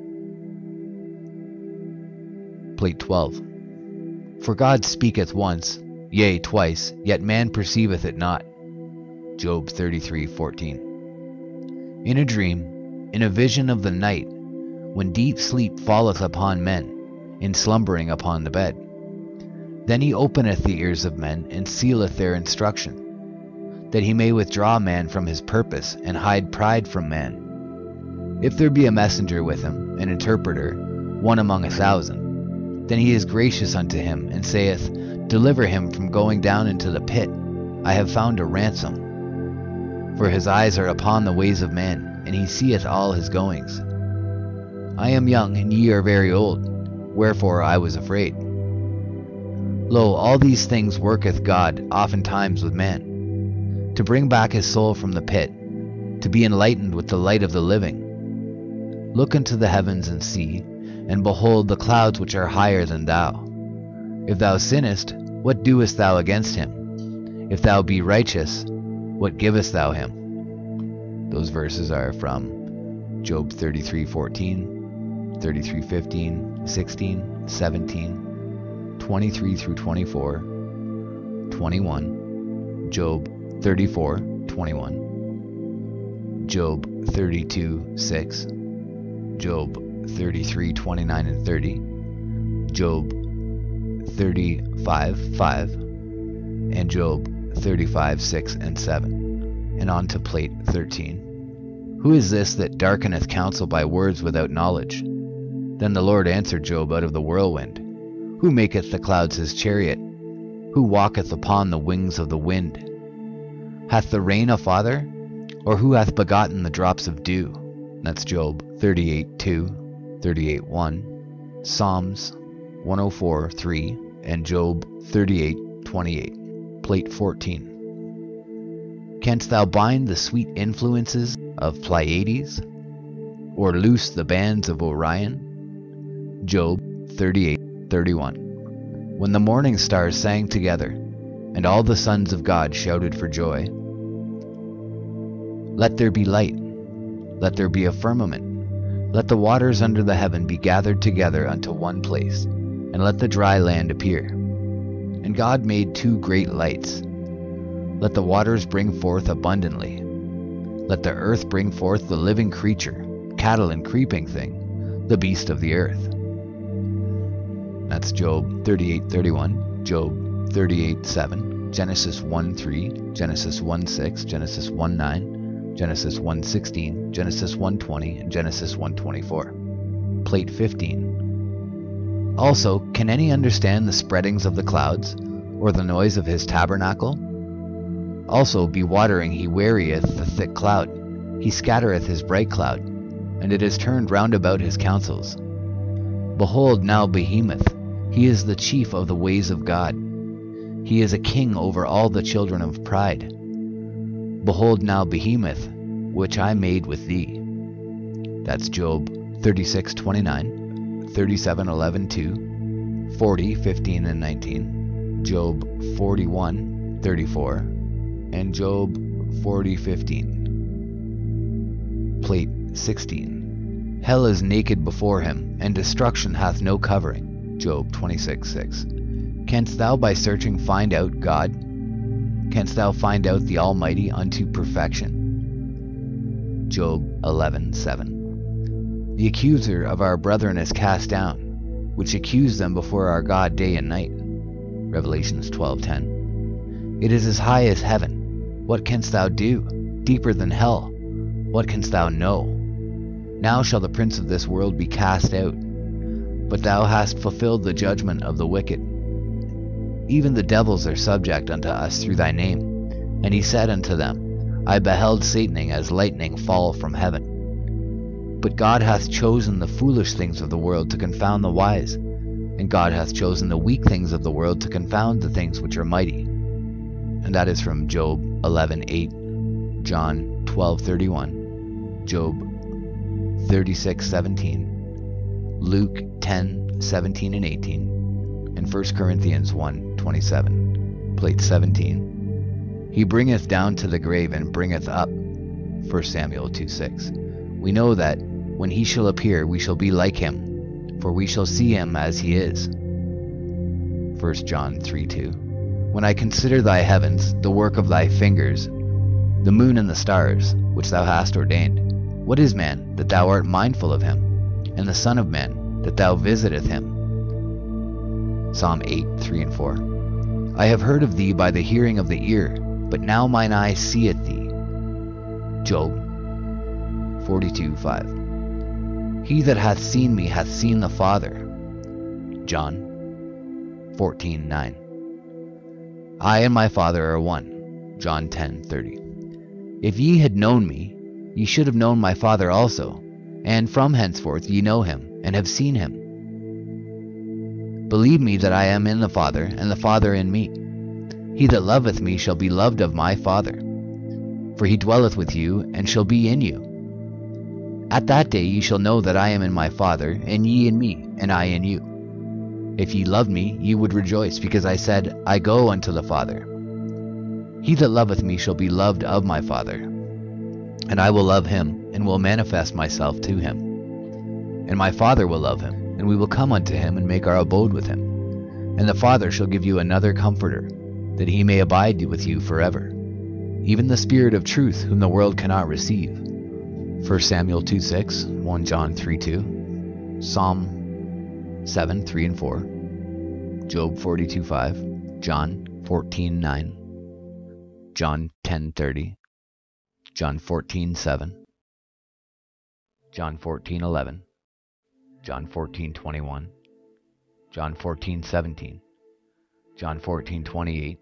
Plate 12. For God speaketh once, yea, twice, yet man perceiveth it not. Job 33:14. In a dream, in a vision of the night, when deep sleep falleth upon men, in slumbering upon the bed. Then he openeth the ears of men, and sealeth their instruction. that he may withdraw man from his purpose, and hide pride from man. If there be a messenger with him, an interpreter, one among 1,000, then he is gracious unto him, and saith, Deliver him from going down into the pit. I have found a ransom. For his eyes are upon the ways of men, and he seeth all his goings. I am young, and ye are very old, wherefore I was afraid. Lo, all these things worketh God oftentimes with man, to bring back his soul from the pit, to be enlightened with the light of the living. Look unto the heavens and see, and behold the clouds which are higher than thou. If thou sinnest, what doest thou against him? If thou be righteous, what givest thou him? Those verses are from Job 33:14, 33:15, 16, 17, 23 through 24, 21, Job 34:21, Job 32:6, Job 33:29 and 30, Job 35:5, and Job 35:6 and 7, and on to plate 13. Who is this that darkeneth counsel by words without knowledge? Then the Lord answered Job out of the whirlwind. Who maketh the clouds his chariot? Who walketh upon the wings of the wind? Hath the rain a father? Or who hath begotten the drops of dew? That's Job 38:2, 38:1, Psalms 104:3, and Job 38:28. Plate 14. Canst thou bind the sweet influences of Pleiades, or loose the bands of Orion? Job 38:31. When the morning stars sang together, and all the sons of God shouted for joy. Let there be light, let there be a firmament, let the waters under the heaven be gathered together unto one place, and let the dry land appear. And God made 2 great lights. Let the waters bring forth abundantly. Let the earth bring forth the living creature, cattle and creeping thing, the beast of the earth. That's Job 38:31, Job 38:7, Genesis 1:3, Genesis 1:6, Genesis 1:9, Genesis 1:16, Genesis 1:20, and Genesis 1:24. Plate 15. Also, can any understand the spreadings of the clouds, or the noise of his tabernacle? Also, be watering he wearieth the thick cloud, he scattereth his bright cloud, and it is turned round about his counsels. Behold now Behemoth, he is the chief of the ways of God. He is a king over all the children of pride. Behold now Behemoth, which I made with thee. That's Job 36:29, 37:11-2, 40:15 and 19, Job 41:34, and Job 40:15. Plate 16. Hell is naked before him, and destruction hath no covering. Job 26:6. Canst thou by searching find out God? Canst thou find out the Almighty unto perfection? Job 11:7. The accuser of our brethren is cast down, which accuse them before our God day and night. Revelations 12:10. It is as high as heaven. What canst thou do? Deeper than hell. What canst thou know? Now shall the prince of this world be cast out. But thou hast fulfilled the judgment of the wicked. Even the devils are subject unto us through thy name. And he said unto them, I beheld Satan as lightning fall from heaven. But God hath chosen the foolish things of the world to confound the wise, and God hath chosen the weak things of the world to confound the things which are mighty. And that is from Job 11:8, John 12:31, Job 36:17, Luke 10:17 and 18, and 1 Corinthians 1:27. Plate 17. He bringeth down to the grave and bringeth up. 1 Samuel 2:6. We know that when he shall appear, we shall be like him, for we shall see him as he is. 1 John 3:2. When I consider thy heavens, the work of thy fingers, the moon and the stars, which thou hast ordained, what is man, that thou art mindful of him, and the son of man, that thou visiteth him? Psalm 8:3 and 4. I have heard of thee by the hearing of the ear, but now mine eye seeth thee. Job 42:5. He that hath seen me hath seen the Father. John 14:9. I and my Father are one. John 10:30. If ye had known me, ye should have known my Father also, and from henceforth ye know him, and have seen him. Believe me that I am in the Father, and the Father in me. He that loveth me shall be loved of my Father, for he dwelleth with you, and shall be in you. At that day ye shall know that I am in my Father, and ye in me, and I in you. If ye loved me, ye would rejoice, because I said, I go unto the Father. He that loveth me shall be loved of my Father, and I will love him, and will manifest myself to him. And my Father will love him, and we will come unto him, and make our abode with him. And the Father shall give you another Comforter, that he may abide with you forever, even the Spirit of truth, whom the world cannot receive. 1 Samuel 2:6, 1 John 3:2, Psalm 7:3 and 4, Job 42:5, John 14:9, John 10:30, John 14:7, John 14:11, John 14:21, John 14:17, John 14:28,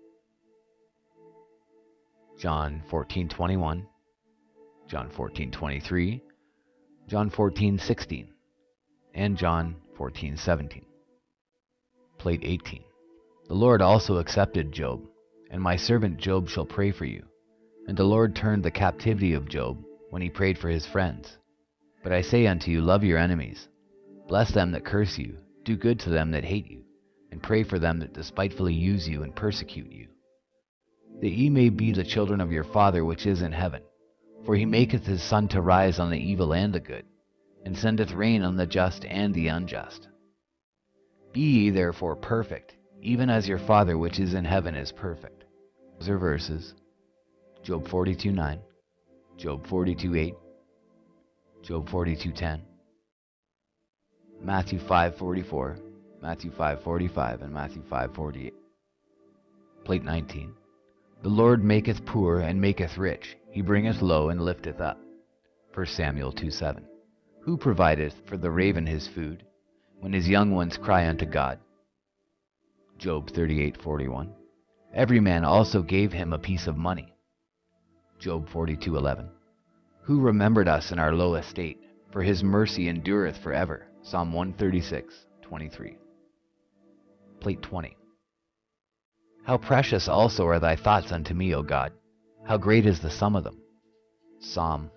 John 14:21, John 14:23, John 14:16, and John 14:17. Plate 18. The Lord also accepted Job, and my servant Job shall pray for you. And the Lord turned the captivity of Job when he prayed for his friends. But I say unto you, love your enemies. Bless them that curse you, do good to them that hate you, and pray for them that despitefully use you and persecute you, that ye may be the children of your Father which is in heaven. For he maketh his sun to rise on the evil and the good, and sendeth rain on the just and the unjust. Be ye therefore perfect, even as your Father which is in heaven is perfect. Those are verses. Job 42:9, Job 42:8, Job 42:10, Matthew 5:44, Matthew 5:45, and Matthew 5:48. Plate 19. The Lord maketh poor and maketh rich. He bringeth low and lifteth up. 1 Samuel 2:7. Who provideth for the raven his food, when his young ones cry unto God? Job 38:41. Every man also gave him a piece of money. Job 42:11. Who remembered us in our low estate, for his mercy endureth forever. Psalm 136:23. Plate 20. How precious also are thy thoughts unto me, O God! How great is the sum of them. Psalm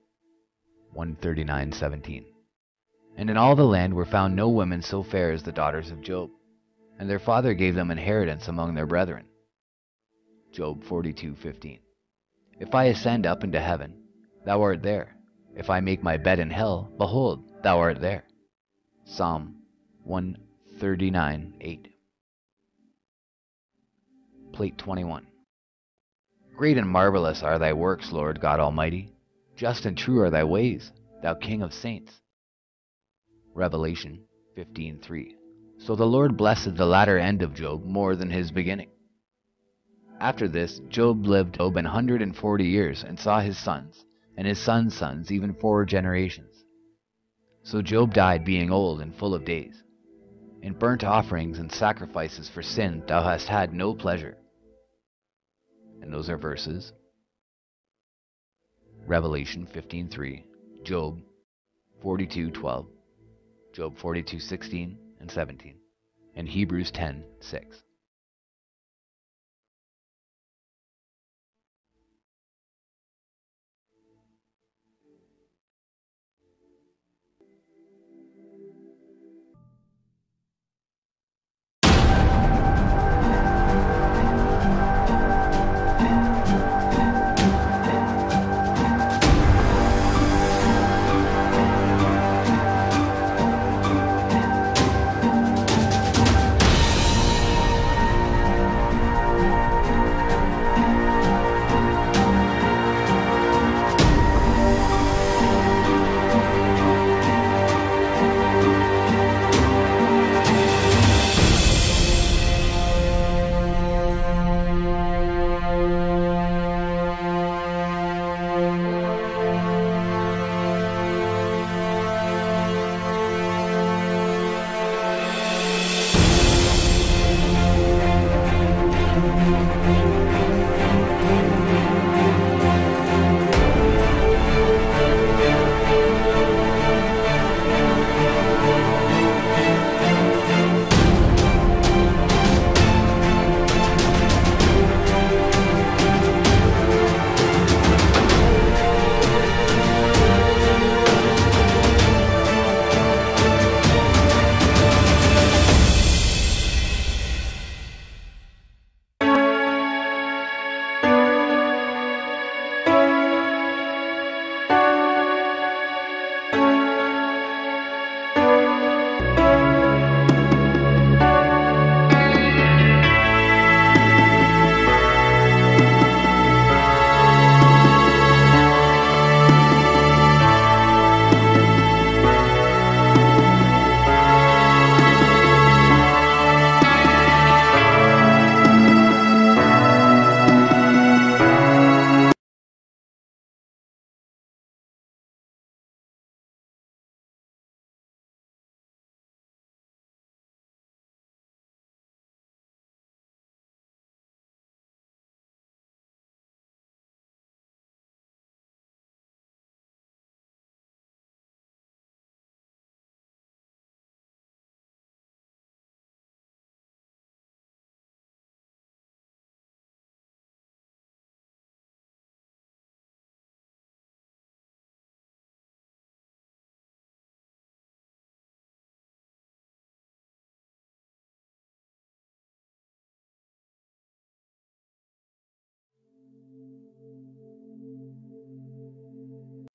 139:17. And in all the land were found no women so fair as the daughters of Job, and their father gave them inheritance among their brethren. Job 42:15. If I ascend up into heaven, thou art there. If I make my bed in hell, behold, thou art there. Psalm 139:8. Plate 21. Great and marvelous are thy works, Lord God Almighty. Just and true are thy ways, thou King of saints. Revelation 15:3. So the Lord blessed the latter end of Job more than his beginning. After this, Job lived 140 years, and saw his sons, and his sons' sons, even 4 generations. So Job died being old and full of days. In burnt offerings and sacrifices for sin thou hast had no pleasure. And those are verses. Revelation 15:3, Job 42:12, Job 42:16 and 17, and Hebrews 10:6.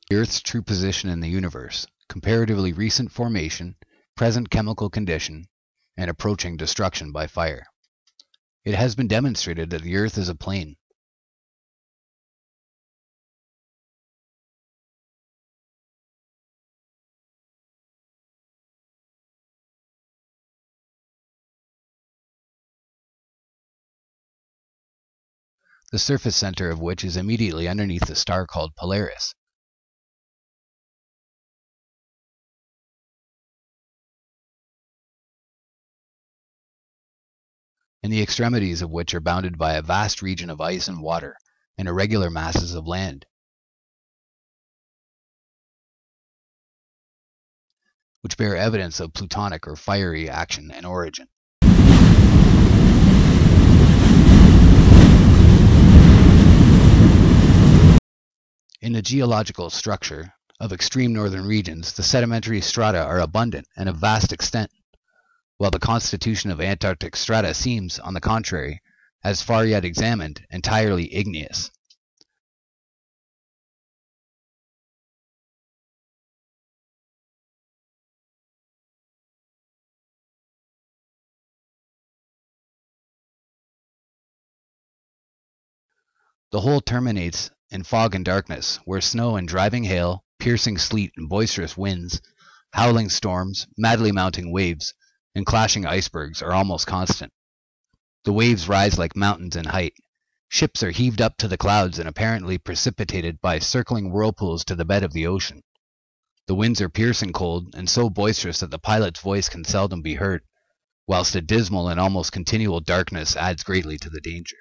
the Earth's true position in the universe, comparatively recent formation, present chemical condition, and approaching destruction by fire. It has been demonstrated that the Earth is a plane. The surface center of which is immediately underneath the star called Polaris. And the extremities of which are bounded by a vast region of ice and water, and irregular masses of land, which bear evidence of plutonic or fiery action and origin. In the geological structure of extreme northern regions, the sedimentary strata are abundant and of vast extent, while the constitution of Antarctic strata seems, on the contrary, as far yet examined, entirely igneous. The whole terminates in fog and darkness, where snow and driving hail, piercing sleet and boisterous winds, howling storms, madly mounting waves, and clashing icebergs are almost constant. The waves rise like mountains in height. Ships are heaved up to the clouds and apparently precipitated by circling whirlpools to the bed of the ocean. The winds are piercing cold and so boisterous that the pilot's voice can seldom be heard, whilst a dismal and almost continual darkness adds greatly to the danger.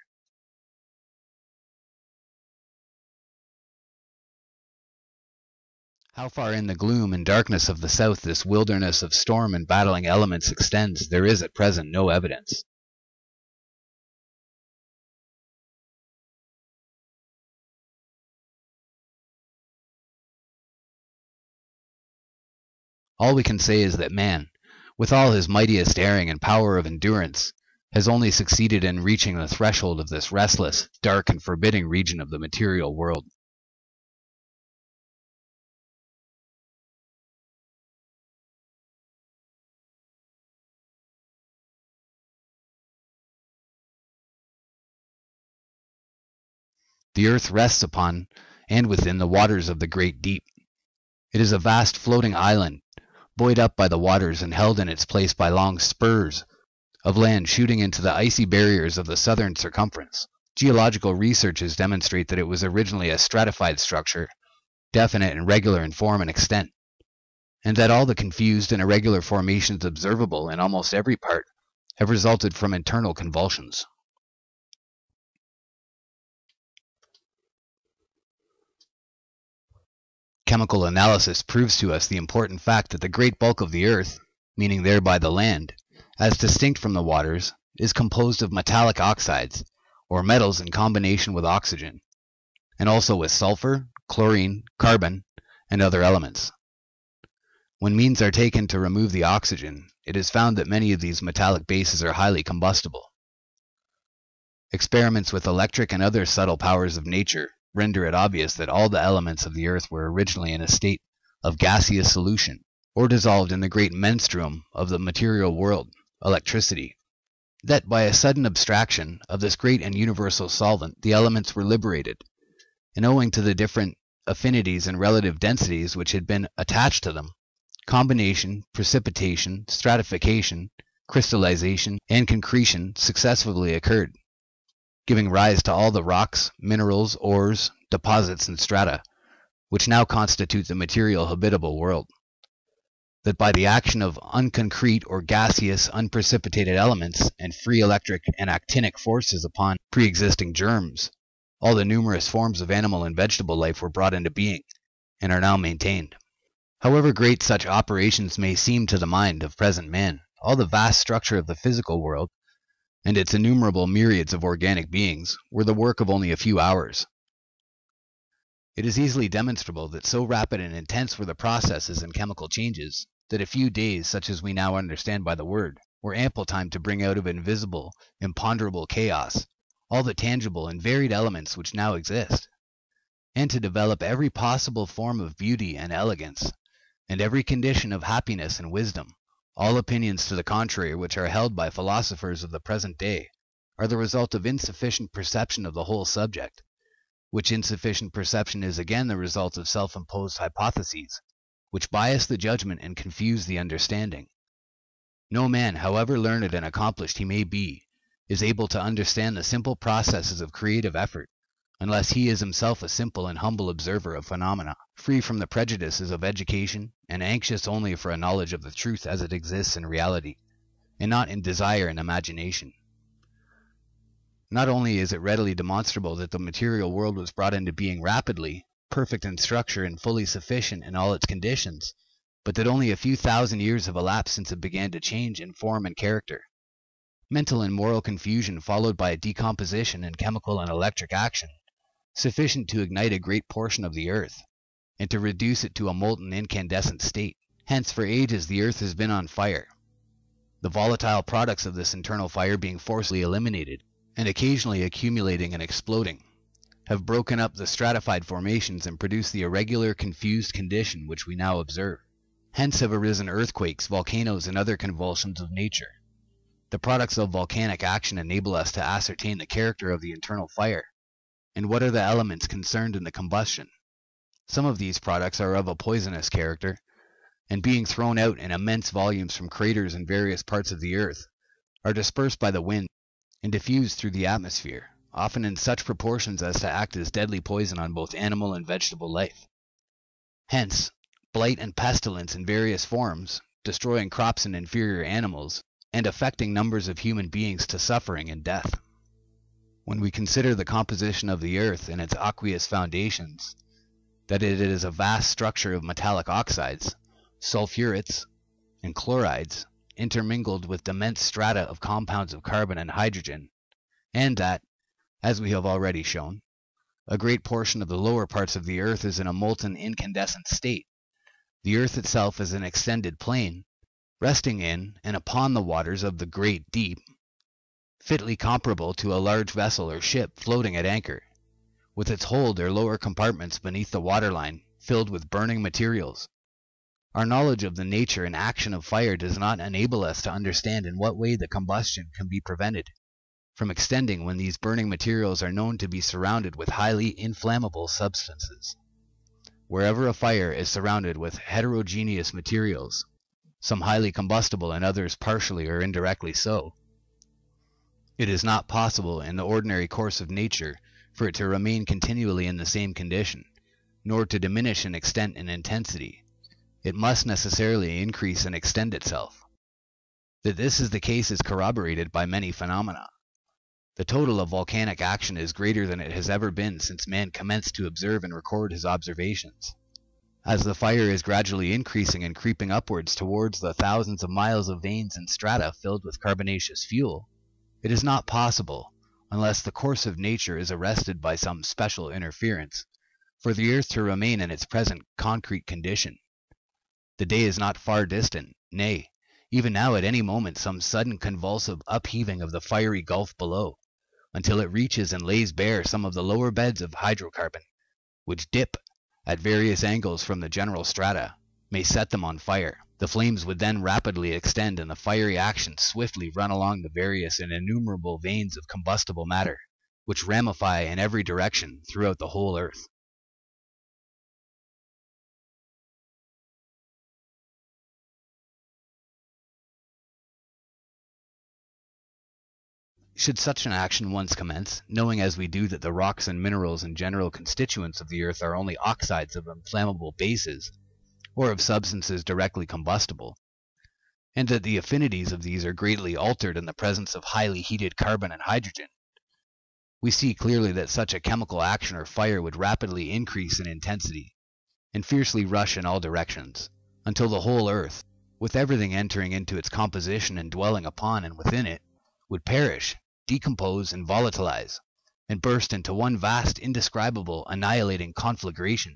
How far in the gloom and darkness of the south this wilderness of storm and battling elements extends, there is at present no evidence. All we can say is that man, with all his mightiest daring and power of endurance, has only succeeded in reaching the threshold of this restless, dark, and forbidding region of the material world. The earth rests upon and within the waters of the great deep. It is a vast floating island, buoyed up by the waters and held in its place by long spurs of land shooting into the icy barriers of the southern circumference. Geological researches demonstrate that it was originally a stratified structure, definite and regular in form and extent, and that all the confused and irregular formations observable in almost every part have resulted from internal convulsions. Chemical analysis proves to us the important fact that the great bulk of the earth, meaning thereby the land, as distinct from the waters, is composed of metallic oxides, or metals in combination with oxygen, and also with sulfur, chlorine, carbon, and other elements. When means are taken to remove the oxygen, it is found that many of these metallic bases are highly combustible. Experiments with electric and other subtle powers of nature render it obvious that all the elements of the earth were originally in a state of gaseous solution, or dissolved in the great menstruum of the material world, electricity. That by a sudden abstraction of this great and universal solvent, the elements were liberated, and owing to the different affinities and relative densities which had been attached to them, combination, precipitation, stratification, crystallization, and concretion successively occurred, giving rise to all the rocks, minerals, ores, deposits, and strata, which now constitute the material habitable world. That by the action of unconcrete or gaseous unprecipitated elements and free electric and actinic forces upon pre-existing germs, all the numerous forms of animal and vegetable life were brought into being, and are now maintained. However great such operations may seem to the mind of present man, all the vast structure of the physical world, and its innumerable myriads of organic beings, were the work of only a few hours. It is easily demonstrable that so rapid and intense were the processes and chemical changes, that a few days, such as we now understand by the word, were ample time to bring out of invisible, imponderable chaos all the tangible and varied elements which now exist. and to develop every possible form of beauty and elegance, and every condition of happiness and wisdom. All opinions to the contrary which are held by philosophers of the present day are the result of insufficient perception of the whole subject, which insufficient perception is again the result of self-imposed hypotheses, which bias the judgment and confuse the understanding. No man, however learned and accomplished he may be, is able to understand the simple processes of creative effort, unless he is himself a simple and humble observer of phenomena, free from the prejudices of education, and anxious only for a knowledge of the truth as it exists in reality, and not in desire and imagination. Not only is it readily demonstrable that the material world was brought into being rapidly, perfect in structure and fully sufficient in all its conditions, but that only a few thousand years have elapsed since it began to change in form and character. Mental and moral confusion followed by a decomposition in chemical and electric action, sufficient to ignite a great portion of the earth, and to reduce it to a molten incandescent state. Hence for ages the earth has been on fire, the volatile products of this internal fire being forcibly eliminated, and occasionally accumulating and exploding, have broken up the stratified formations and produced the irregular, confused condition which we now observe. Hence have arisen earthquakes, volcanoes, and other convulsions of nature. The products of volcanic action enable us to ascertain the character of the internal fire, and what are the elements concerned in the combustion. Some of these products are of a poisonous character, and being thrown out in immense volumes from craters in various parts of the earth, are dispersed by the wind and diffused through the atmosphere, often in such proportions as to act as deadly poison on both animal and vegetable life. Hence, blight and pestilence in various forms, destroying crops and inferior animals, and affecting numbers of human beings to suffering and death. When we consider the composition of the earth and its aqueous foundations, that it is a vast structure of metallic oxides, sulfurates, and chlorides, intermingled with immense strata of compounds of carbon and hydrogen, and that, as we have already shown, a great portion of the lower parts of the earth is in a molten incandescent state, the earth itself is an extended plain, resting in and upon the waters of the great deep, fitly comparable to a large vessel or ship floating at anchor, with its hold or lower compartments beneath the waterline filled with burning materials. Our knowledge of the nature and action of fire does not enable us to understand in what way the combustion can be prevented from extending when these burning materials are known to be surrounded with highly inflammable substances. Wherever a fire is surrounded with heterogeneous materials, some highly combustible and others partially or indirectly so, it is not possible in the ordinary course of nature for it to remain continually in the same condition, nor to diminish in extent and intensity. It must necessarily increase and extend itself. That this is the case is corroborated by many phenomena. The total of volcanic action is greater than it has ever been since man commenced to observe and record his observations. As the fire is gradually increasing and creeping upwards towards the thousands of miles of veins and strata filled with carbonaceous fuel, it is not possible, unless the course of nature is arrested by some special interference, for the earth to remain in its present concrete condition. The day is not far distant, nay, even now at any moment some sudden convulsive upheaving of the fiery gulf below, until it reaches and lays bare some of the lower beds of hydrocarbon, which dip at various angles from the general strata, may set them on fire. The flames would then rapidly extend and the fiery action swiftly run along the various and innumerable veins of combustible matter, which ramify in every direction throughout the whole earth. Should such an action once commence, knowing as we do that the rocks and minerals and general constituents of the earth are only oxides of inflammable bases, or of substances directly combustible, and that the affinities of these are greatly altered in the presence of highly heated carbon and hydrogen, we see clearly that such a chemical action or fire would rapidly increase in intensity, and fiercely rush in all directions, until the whole earth, with everything entering into its composition and dwelling upon and within it, would perish, decompose, and volatilize, and burst into one vast, indescribable, annihilating conflagration.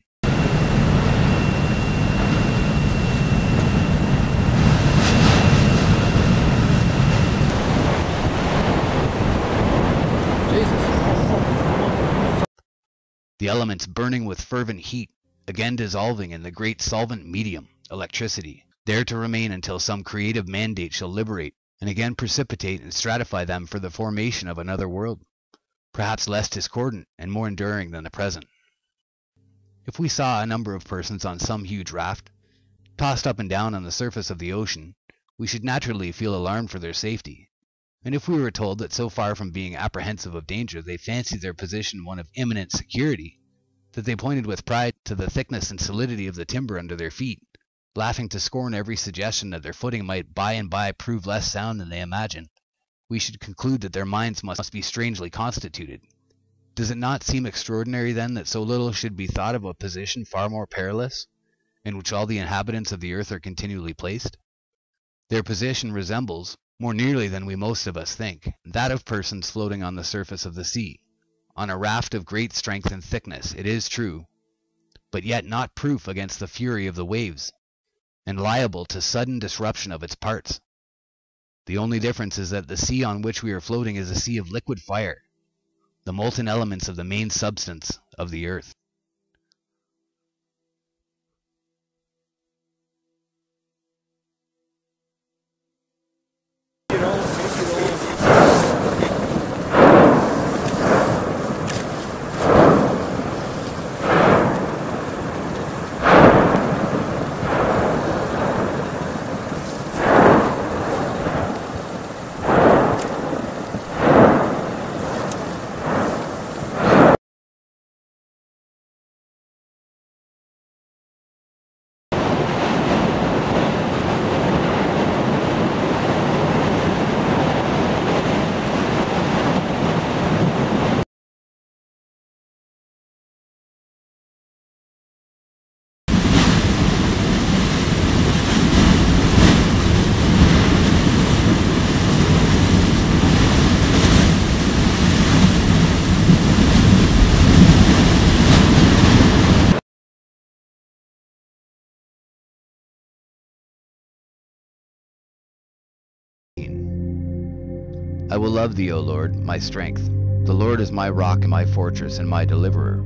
the elements burning with fervent heat, again dissolving in the great solvent medium, electricity, there to remain until some creative mandate shall liberate and again precipitate and stratify them for the formation of another world, perhaps less discordant and more enduring than the present. If we saw a number of persons on some huge raft, tossed up and down on the surface of the ocean, we should naturally feel alarmed for their safety. And if we were told that so far from being apprehensive of danger, they fancied their position one of imminent security, that they pointed with pride to the thickness and solidity of the timber under their feet, laughing to scorn every suggestion that their footing might by and by prove less sound than they imagined, we should conclude that their minds must be strangely constituted. Does it not seem extraordinary, then, that so little should be thought of a position far more perilous, in which all the inhabitants of the earth are continually placed? Their position resembles, more nearly than we most of us think, that of persons floating on the surface of the sea, on a raft of great strength and thickness, it is true, but yet not proof against the fury of the waves, and liable to sudden disruption of its parts. The only difference is that the sea on which we are floating is a sea of liquid fire, the molten elements of the main substance of the earth. I will love thee, O Lord, my strength. The Lord is my rock and my fortress and my deliverer.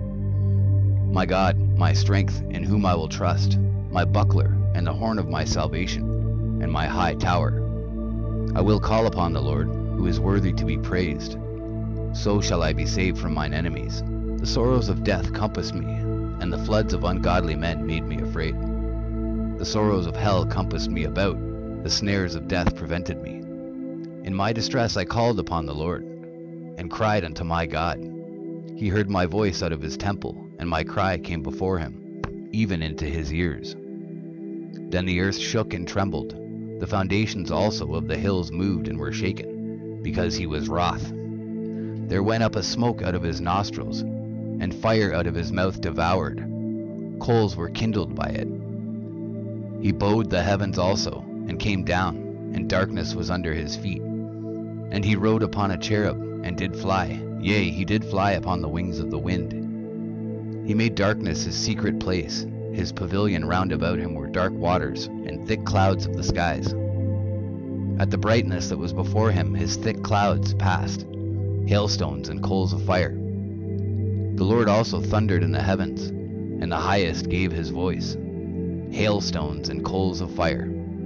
My God, my strength, in whom I will trust, my buckler and the horn of my salvation, and my high tower. I will call upon the Lord, who is worthy to be praised. So shall I be saved from mine enemies. The sorrows of death compassed me, and the floods of ungodly men made me afraid. The sorrows of hell compassed me about, the snares of death prevented me. In my distress I called upon the Lord, and cried unto my God. He heard my voice out of his temple, and my cry came before him, even into his ears. Then the earth shook and trembled. The foundations also of the hills moved and were shaken, because he was wroth. There went up a smoke out of his nostrils, and fire out of his mouth devoured. Coals were kindled by it. He bowed the heavens also, and came down, and darkness was under his feet. And he rode upon a cherub, and did fly, yea, he did fly upon the wings of the wind. He made darkness his secret place. His pavilion round about him were dark waters, and thick clouds of the skies. At the brightness that was before him his thick clouds passed, hailstones and coals of fire. The Lord also thundered in the heavens, and the highest gave his voice, hailstones and coals of fire.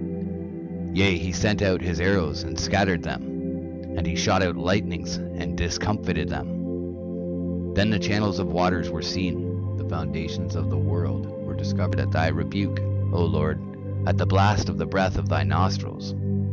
Yea, he sent out his arrows and scattered them, and he shot out lightnings and discomfited them. Then the channels of waters were seen, the foundations of the world were discovered at thy rebuke, O Lord, at the blast of the breath of thy nostrils.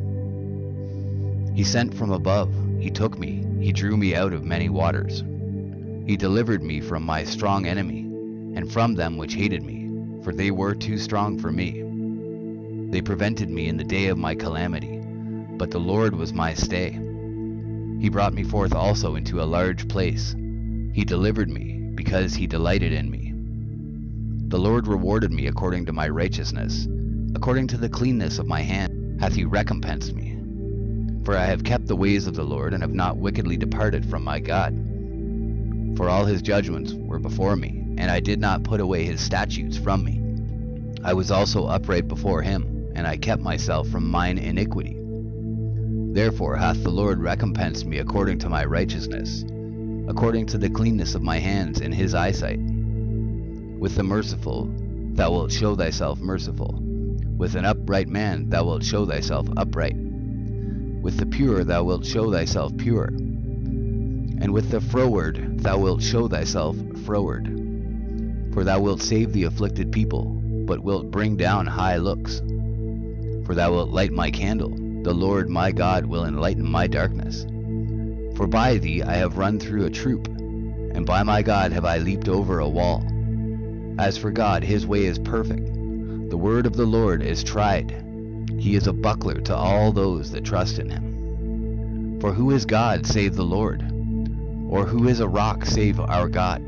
He sent from above, he took me, he drew me out of many waters. He delivered me from my strong enemy, and from them which hated me, for they were too strong for me. They prevented me in the day of my calamity, but the Lord was my stay. He brought me forth also into a large place. He delivered me, because he delighted in me. The Lord rewarded me according to my righteousness. According to the cleanness of my hand hath he recompensed me. For I have kept the ways of the Lord, and have not wickedly departed from my God. For all his judgments were before me, and I did not put away his statutes from me. I was also upright before him, and I kept myself from mine iniquity. Therefore hath the Lord recompensed me according to my righteousness, according to the cleanness of my hands in his eyesight. With the merciful thou wilt show thyself merciful. With an upright man thou wilt show thyself upright. With the pure thou wilt show thyself pure. And with the froward thou wilt show thyself froward. For thou wilt save the afflicted people, but wilt bring down high looks. For thou wilt light my candle, the Lord my God will enlighten my darkness. For by thee I have run through a troop, and by my God have I leaped over a wall. As for God, his way is perfect. The word of the Lord is tried. He is a buckler to all those that trust in him. For who is God save the Lord? Or who is a rock save our God?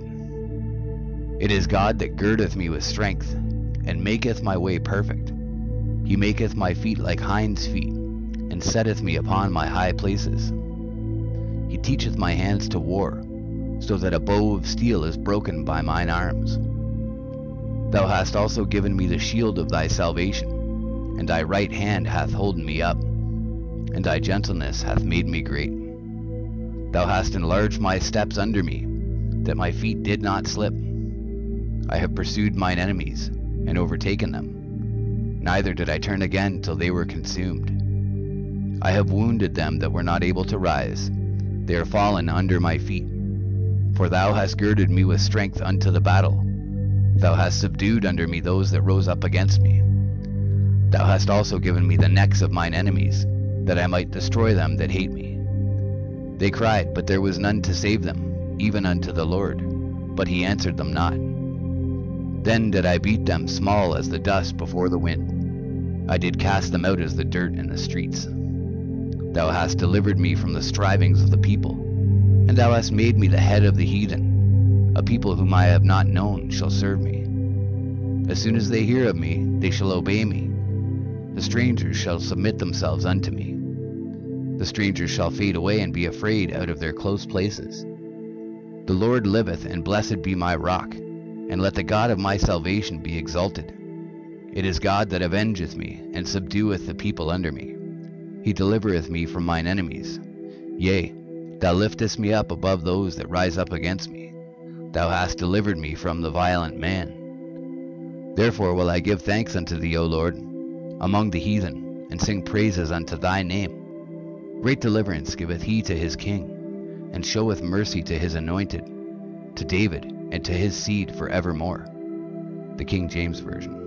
It is God that girdeth me with strength, and maketh my way perfect. He maketh my feet like hinds' feet, and setteth me upon my high places. He teacheth my hands to war, so that a bow of steel is broken by mine arms. Thou hast also given me the shield of thy salvation, and thy right hand hath holden me up, and thy gentleness hath made me great. Thou hast enlarged my steps under me, that my feet did not slip. I have pursued mine enemies, and overtaken them. Neither did I turn again till they were consumed. I have wounded them that were not able to rise. They are fallen under my feet. For thou hast girded me with strength unto the battle. Thou hast subdued under me those that rose up against me. Thou hast also given me the necks of mine enemies, that I might destroy them that hate me. They cried, but there was none to save them, even unto the Lord, but he answered them not. Then did I beat them small as the dust before the wind. I did cast them out as the dirt in the streets. Thou hast delivered me from the strivings of the people, and thou hast made me the head of the heathen. A people whom I have not known shall serve me. As soon as they hear of me, they shall obey me. The strangers shall submit themselves unto me. The strangers shall fade away and be afraid out of their close places. The Lord liveth, and blessed be my rock, and let the God of my salvation be exalted. It is God that avengeth me, and subdueth the people under me. He delivereth me from mine enemies. Yea, thou liftest me up above those that rise up against me. Thou hast delivered me from the violent man. Therefore will I give thanks unto thee, O Lord, among the heathen, and sing praises unto thy name. Great deliverance giveth he to his king, and showeth mercy to his anointed, to David, and to his seed forevermore. The King James Version.